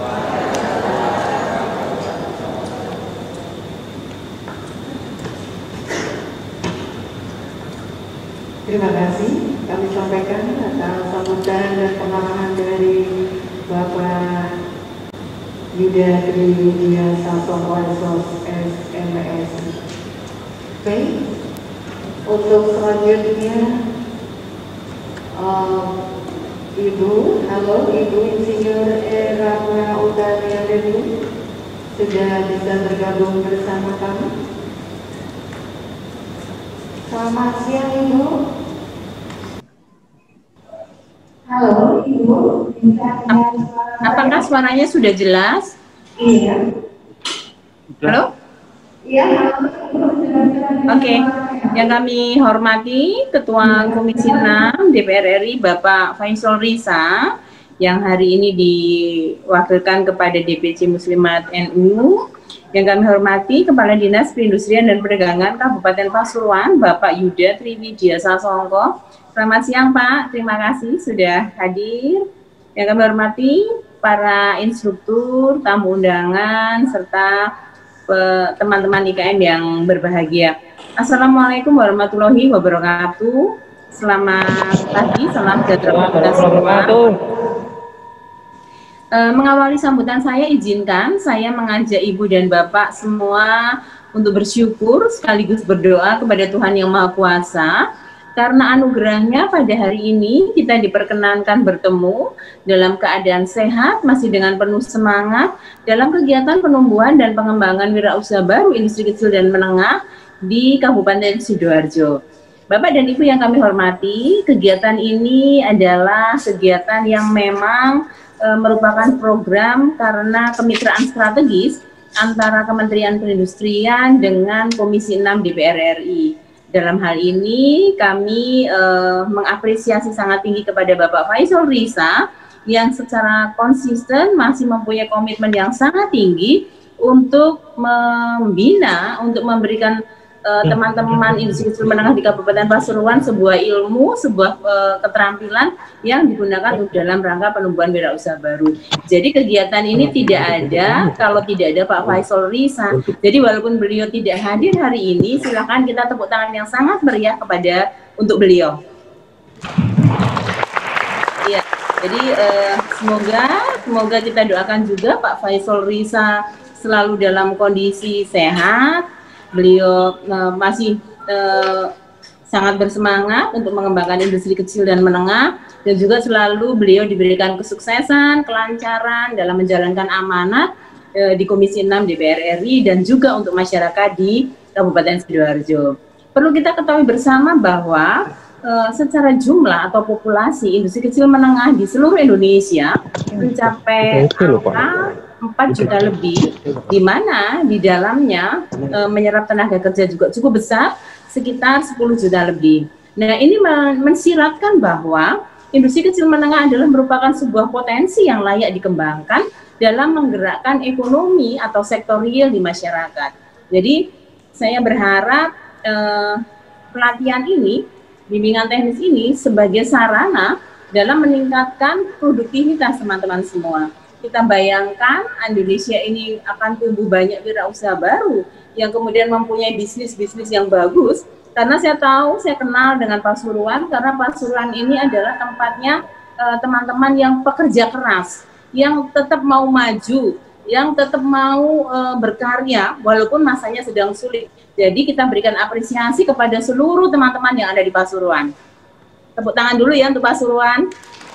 Terima kasih kami sampaikan atas sambutan dan pengarahan dari Bapak Yuda Triwidia Sasongko S M S. Baik, untuk selanjutnya uh, Ibu, halo Ibu Insinyur Erana Utalia Dewi sudah bisa bergabung bersama kami. Selamat siang Ibu. Halo Ibu, apakah suaranya sudah jelas? Iya. Halo? Iya, halo. Oke, okay. Yang kami hormati Ketua Komisi enam D P R R I Bapak Faisal Reza, yang hari ini diwakilkan kepada D P C Muslimat N U. Yang kami hormati Kepala Dinas Perindustrian dan Perdagangan Kabupaten Pasuruan Bapak Yuda Triwidia Sasongko. Selamat siang Pak, terima kasih sudah hadir. Yang kami hormati para instruktur, tamu undangan, serta teman-teman I K M yang berbahagia. Assalamualaikum warahmatullahi wabarakatuh. Selamat pagi, salam sejahtera kita semua. E, mengawali sambutan saya, izinkan saya mengajak Ibu dan Bapak semua untuk bersyukur sekaligus berdoa kepada Tuhan Yang Maha Kuasa. Karena anugerahnya pada hari ini kita diperkenankan bertemu dalam keadaan sehat, masih dengan penuh semangat dalam kegiatan penumbuhan dan pengembangan wirausaha baru industri kecil dan menengah di Kabupaten Sidoarjo. Bapak dan Ibu yang kami hormati, kegiatan ini adalah kegiatan yang memang e, merupakan program karena kemitraan strategis antara Kementerian Perindustrian dengan Komisi enam D P R R I. Dalam hal ini kami e, mengapresiasi sangat tinggi kepada Bapak Faisal Risa yang secara konsisten masih mempunyai komitmen yang sangat tinggi untuk membina, untuk memberikan teman-teman uh, industri kecil menengah di Kabupaten Pasuruan sebuah ilmu, sebuah uh, keterampilan yang digunakan untuk dalam rangka penumbuhan wirausaha baru. Jadi kegiatan ini tidak ada kalau tidak ada Pak Faisal Risa. Jadi walaupun beliau tidak hadir hari ini, silakan kita tepuk tangan yang sangat meriah kepada untuk beliau. Iya. Jadi uh, semoga semoga kita doakan juga Pak Faisal Risa selalu dalam kondisi sehat. Beliau uh, masih uh, sangat bersemangat untuk mengembangkan industri kecil dan menengah, dan juga selalu beliau diberikan kesuksesan, kelancaran dalam menjalankan amanat uh, di Komisi enam D P R R I dan juga untuk masyarakat di Kabupaten Sidoarjo. Perlu kita ketahui bersama bahwa uh, secara jumlah atau populasi industri kecil menengah di seluruh Indonesia mencapai angka empat juta lebih, di mana di dalamnya e, menyerap tenaga kerja juga cukup besar, sekitar sepuluh juta lebih. Nah, ini mensiratkan bahwa industri kecil menengah adalah merupakan sebuah potensi yang layak dikembangkan dalam menggerakkan ekonomi atau sektor real di masyarakat. Jadi, saya berharap e, pelatihan ini, bimbingan teknis ini sebagai sarana dalam meningkatkan produktivitas teman-teman semua. Kita bayangkan Indonesia ini akan tumbuh banyak wirausaha baru yang kemudian mempunyai bisnis-bisnis yang bagus, karena saya tahu, saya kenal dengan Pasuruan, karena Pasuruan ini adalah tempatnya teman-teman uh, yang pekerja keras, yang tetap mau maju, yang tetap mau uh, berkarya walaupun masanya sedang sulit. Jadi kita berikan apresiasi kepada seluruh teman-teman yang ada di Pasuruan. Tepuk tangan dulu ya untuk Pasuruan.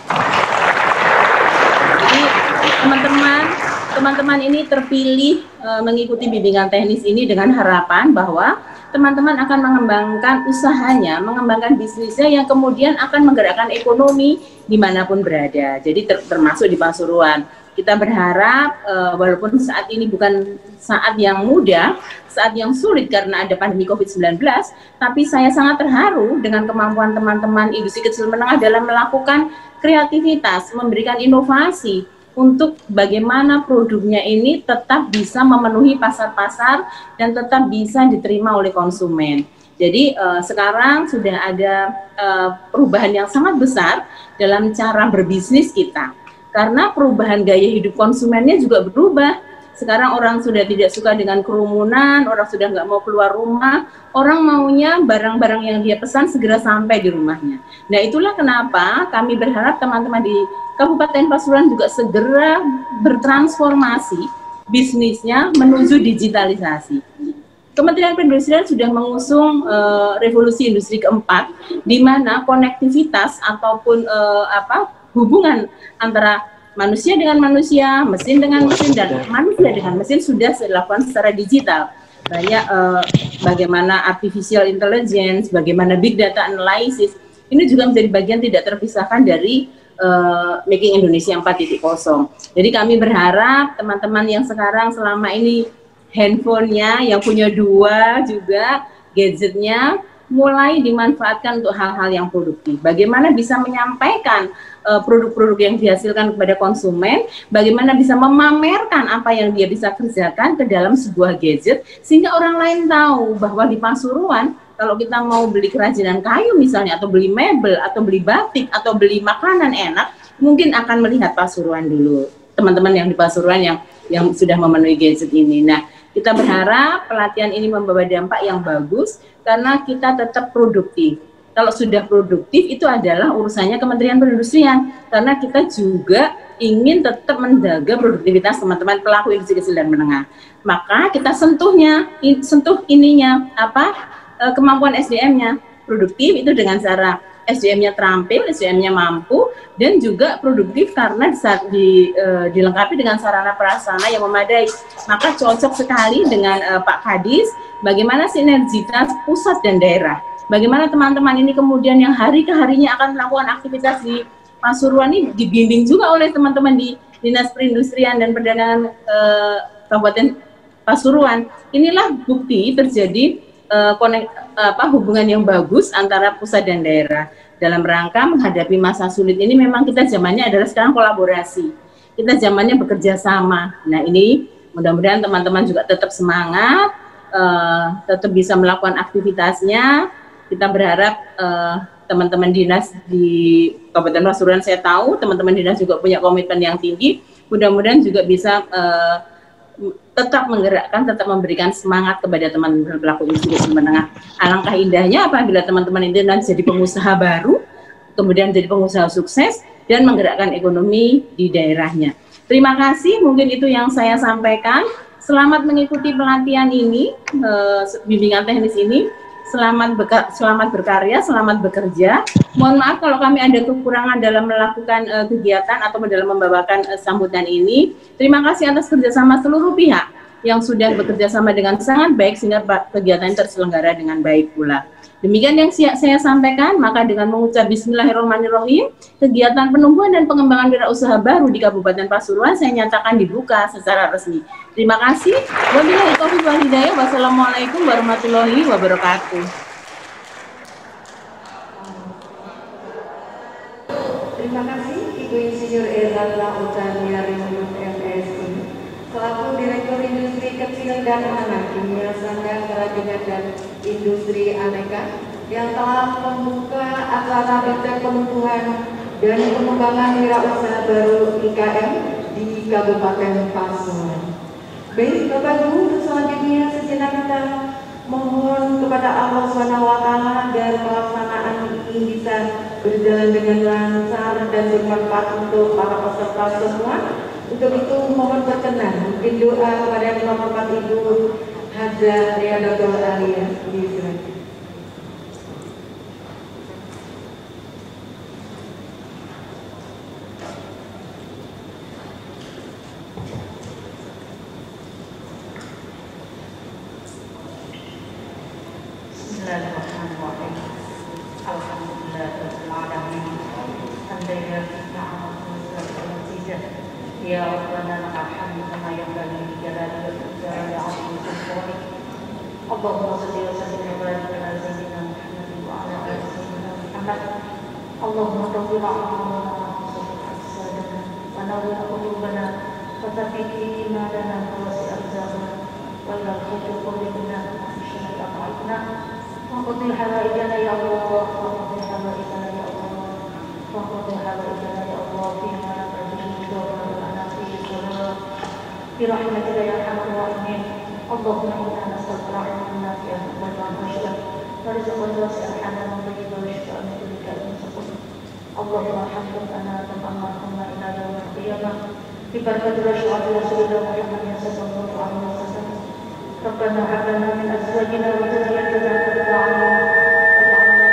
Jadi teman-teman, teman-teman ini terpilih e, mengikuti bimbingan teknis ini dengan harapan bahwa teman-teman akan mengembangkan usahanya, mengembangkan bisnisnya yang kemudian akan menggerakkan ekonomi dimanapun berada. Jadi ter termasuk di Pasuruan. Kita berharap e, walaupun saat ini bukan saat yang mudah, saat yang sulit karena ada pandemi COVID sembilan belas, tapi saya sangat terharu dengan kemampuan teman-teman industri kecil menengah dalam melakukan kreativitas, memberikan inovasi untuk bagaimana produknya ini tetap bisa memenuhi pasar-pasar dan tetap bisa diterima oleh konsumen. Jadi uh, sekarang sudah ada uh, perubahan yang sangat besar dalam cara berbisnis kita. Karena perubahan gaya hidup konsumennya juga berubah. Sekarang orang sudah tidak suka dengan kerumunan, orang sudah nggak mau keluar rumah, orang maunya barang-barang yang dia pesan segera sampai di rumahnya. Nah, itulah kenapa kami berharap teman-teman di Kabupaten Pasuruan juga segera bertransformasi bisnisnya menuju digitalisasi. Kementerian Perindustrian sudah mengusung uh, revolusi industri keempat, di mana konektivitas ataupun uh, apa hubungan antara manusia dengan manusia, mesin dengan mesin, dan manusia dengan mesin sudah dilakukan secara digital. Banyak uh, bagaimana artificial intelligence, bagaimana big data analysis, ini juga menjadi bagian tidak terpisahkan dari uh, Making Indonesia empat titik nol. Jadi kami berharap teman-teman yang sekarang selama ini handphonenya yang punya dua juga, gadgetnya, mulai dimanfaatkan untuk hal-hal yang produktif. Bagaimana bisa menyampaikan produk-produk uh, yang dihasilkan kepada konsumen, bagaimana bisa memamerkan apa yang dia bisa kerjakan ke dalam sebuah gadget, sehingga orang lain tahu bahwa di Pasuruan, kalau kita mau beli kerajinan kayu misalnya, atau beli mebel, atau beli batik, atau beli makanan enak, mungkin akan melihat Pasuruan dulu. Teman-teman yang di Pasuruan yang, yang sudah memenuhi gadget ini. Nah, kita berharap pelatihan ini membawa dampak yang bagus karena kita tetap produktif. Kalau sudah produktif itu adalah urusannya Kementerian Perindustrian, karena kita juga ingin tetap menjaga produktivitas teman-teman pelaku industri kecil dan menengah. Maka kita sentuhnya, in, sentuh ininya apa e, kemampuan S D M-nya produktif itu dengan cara S D M-nya terampil, S D M-nya mampu, dan juga produktif karena di, e, dilengkapi dengan sarana prasarana yang memadai. Maka cocok sekali dengan e, Pak Kadis, bagaimana sinergitas pusat dan daerah. bagaimana teman-teman ini kemudian yang hari ke harinya akan melakukan aktivitas di Pasuruan ini dibimbing juga oleh teman-teman di Dinas Perindustrian dan Perdagangan eh, Kabupaten Pasuruan. Inilah bukti terjadi eh, konek, apa, hubungan yang bagus antara pusat dan daerah. Dalam rangka menghadapi masa sulit ini memang kita zamannya adalah sekarang kolaborasi. Kita zamannya bekerja sama. Nah ini mudah-mudahan teman-teman juga tetap semangat, uh, tetap bisa melakukan aktivitasnya. Kita berharap teman-teman uh, dinas di Kabupaten Pasuruan, saya tahu teman-teman dinas juga punya komitmen yang tinggi. Mudah-mudahan juga bisa uh, tetap menggerakkan, tetap memberikan semangat kepada teman-teman pelaku industri kecil menengah. Alangkah indahnya apabila teman-teman itu nanti jadi pengusaha baru, kemudian jadi pengusaha sukses, dan menggerakkan ekonomi di daerahnya. Terima kasih, mungkin itu yang saya sampaikan. Selamat mengikuti pelatihan ini, eh, bimbingan teknis ini. Selamat, beka, selamat berkarya, selamat bekerja. Mohon maaf kalau kami ada kekurangan dalam melakukan uh, kegiatan atau dalam membawakan uh, sambutan ini. Terima kasih atas kerjasama seluruh pihak yang sudah bekerja sama dengan sangat baik sehingga kegiatan terselenggara dengan baik pula. Demikian yang saya sampaikan, maka dengan mengucap Bismillahirrahmanirrahim, kegiatan penumbuhan dan pengembangan wirausaha baru di Kabupaten Pasuruan saya nyatakan dibuka secara resmi. Terima kasih. Wabillahi taufiq wal hidayah. Wassalamualaikum warahmatullahi wabarakatuh. Terima kasih Ibu Insinyur Erlangga Utania Rindu M Si selaku Direktur Industri Kecil dan Menengah Kimia Sangga Kerajinan dan Industri Aneka yang telah membuka acara Bintang Penumbuhan dan Pengembangan Wirausaha Baru I K M di Kabupaten Pasuruan. Baik Bapak Ibu, untuk selanjutnya sejenak kita mohon kepada Allah subhanahu wa taala agar pelaksanaan ini bisa berjalan dengan lancar dan bermanfaat untuk para peserta semua. Untuk itu mohon berkenan mungkin doa kepada yang terhormat Ibu Hajah Riyadatul Aliyah. Silakan. Bismillahirrahmanirrahim. Alhamdulillahirabbil alamin. Ya Rabbana alhamdu kama yanbaghi li jalali wajhika ya 'azimi sultanik. Allahumma shalli wa sallim wa barik ala sayyidina Muhammad wa ala ali sayyidina Muhammad. Allahumma tawwil a'malana wa sabbit ajsadana wa nawwir qulubana wa thabbit imanana wa wasi' arzaqana wa la tujur qulubana fi syarri a'malina wa qdi hawaijana ya Allah wa qdi hawaijana ya Allah wa qdi hawaijana ya Allah fi ma برحمتك يا ارحم الراحمين. اللهم انا نسالك علما نافعا وعلما رشدا ورزقا واسعا حلالا طيبا وشفاء من كل داء سقط. اللهم ارحمنا كما ارحمنا الى يوم القيامه ببركه رشوات رسول الله محمد صلى الله عليه وسلم. ربنا هب لنا من ازواجنا وذرياتنا قرة اعين واجعلنا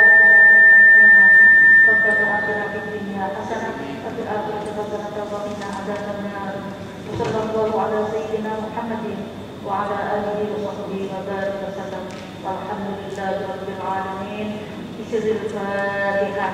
ربنا اتنا في الدنيا حسنه وفي الاخره حسنه وقنا عذاب النار. صلى الله على سيدنا محمد وعلى آله وصحبه وبارك وسلم والحمد لله رب العالمين. بسر الفاتحة.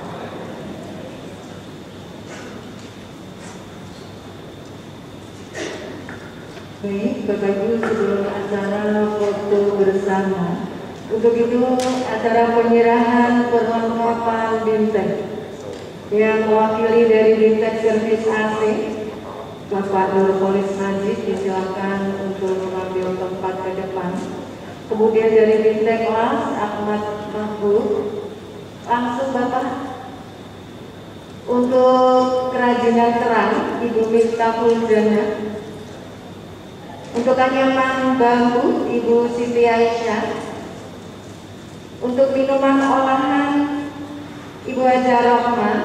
Baik, Bapak Ibu, sebelum acara foto bersama, untuk itu acara penyerahan perlengkapan Bimtek yang mewakili dari Bimtek Servis A C Bapak Nurholis Najib disilakan untuk mengambil tempat ke depan. Kemudian dari Bimtek Las Ahmad Mahbub, langsung Bapak. Untuk kerajinan kerang Ibu Miftahul Jannah. Untuk anyaman bambu Ibu Siti Aisyah. Untuk minuman olahan Ibu Haja Rohman.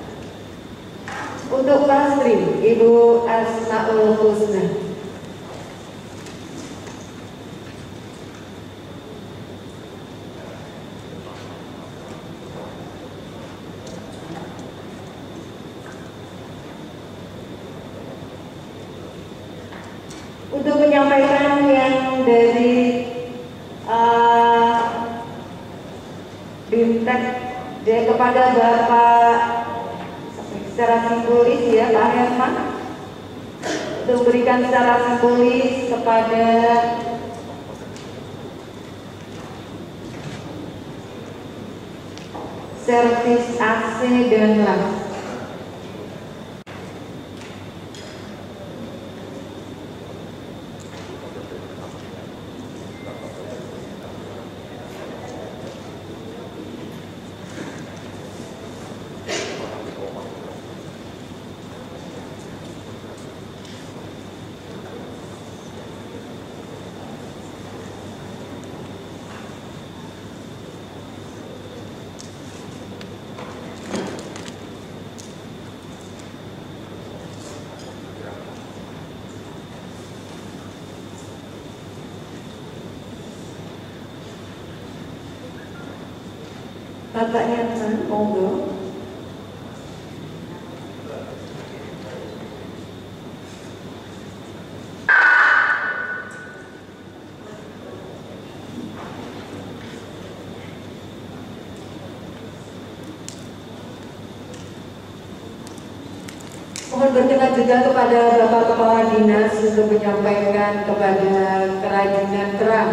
Untuk pastry Ibu Asmaul Husna. Untuk menyampaikan yang dari uh, Bintek dia kepada Bapak secara simbolis ya Pak Herman untuk berikan secara simbolis kepada servis A C dan las. Bapak Herman, monggo. Mohon berkenan juga kepada Bapak Kepala Dinas untuk menyampaikan kepada kerajinan kerang.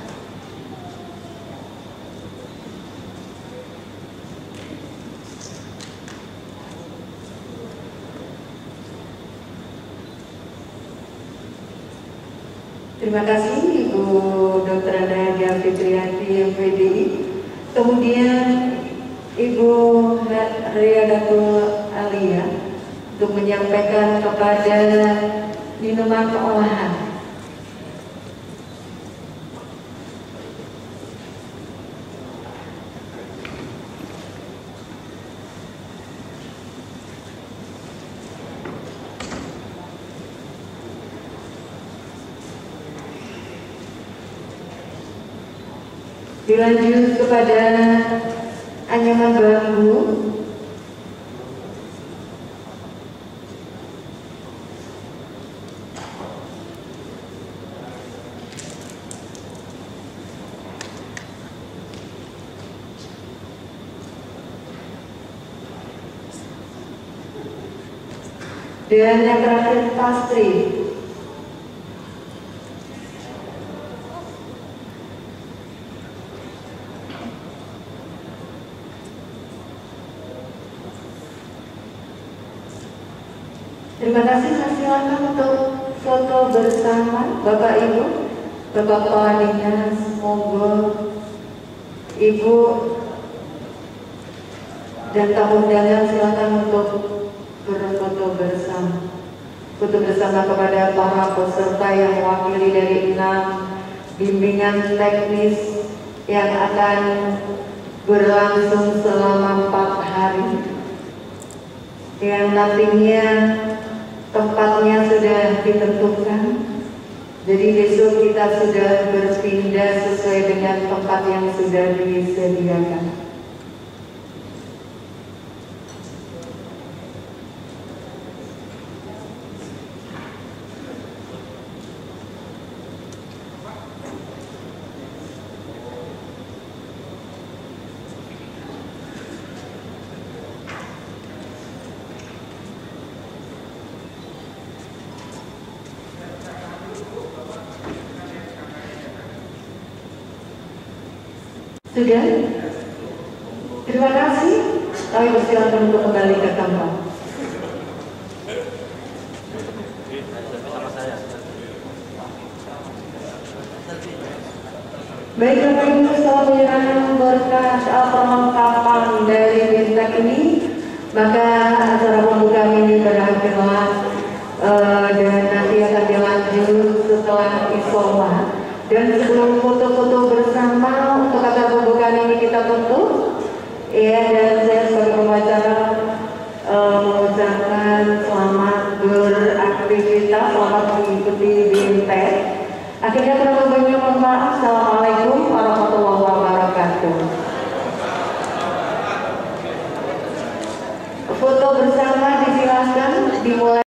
Terima kasih Ibu Dokter Nadia Fitrianti M P D I. Kemudian Ibu Riyadatul Alia untuk menyampaikan kepada minuman olahan. Dilanjut kepada anyaman bambu. Dan yang terakhir pastry. Terima kasih, saya silakan untuk foto bersama Bapak Ibu, Bapak Kepala Dinas, monggo Ibu dan tamu undangan silakan untuk berfoto bersama. Foto bersama kepada para peserta yang mewakili dari enam bimbingan teknis yang akan berlangsung selama empat hari, yang nantinya tempatnya sudah ditentukan. Jadi besok kita sudah berpindah sesuai dengan tempat yang sudah disediakan. Sudah? Terima kasih. Kami persilakan untuk kembali ke tempat. Baik Bapak Ibu, setelah penyerahan berkas perlengkapan dari Bintek ini, maka acara pembukaan ini berakhirlah uh, dan nanti akan dilanjut setelah isoman. Dan sebelum foto-foto bersama untuk acara pembukaan ini kita tutup, ya, dan saya sebagai pembicara uh, mengucapkan selamat beraktivitas, selamat mengikuti Bintek. Akhirnya kurang lebihnya mohon maaf. Assalamualaikum warahmatullahi wabarakatuh. Foto bersama disilakan dimulai.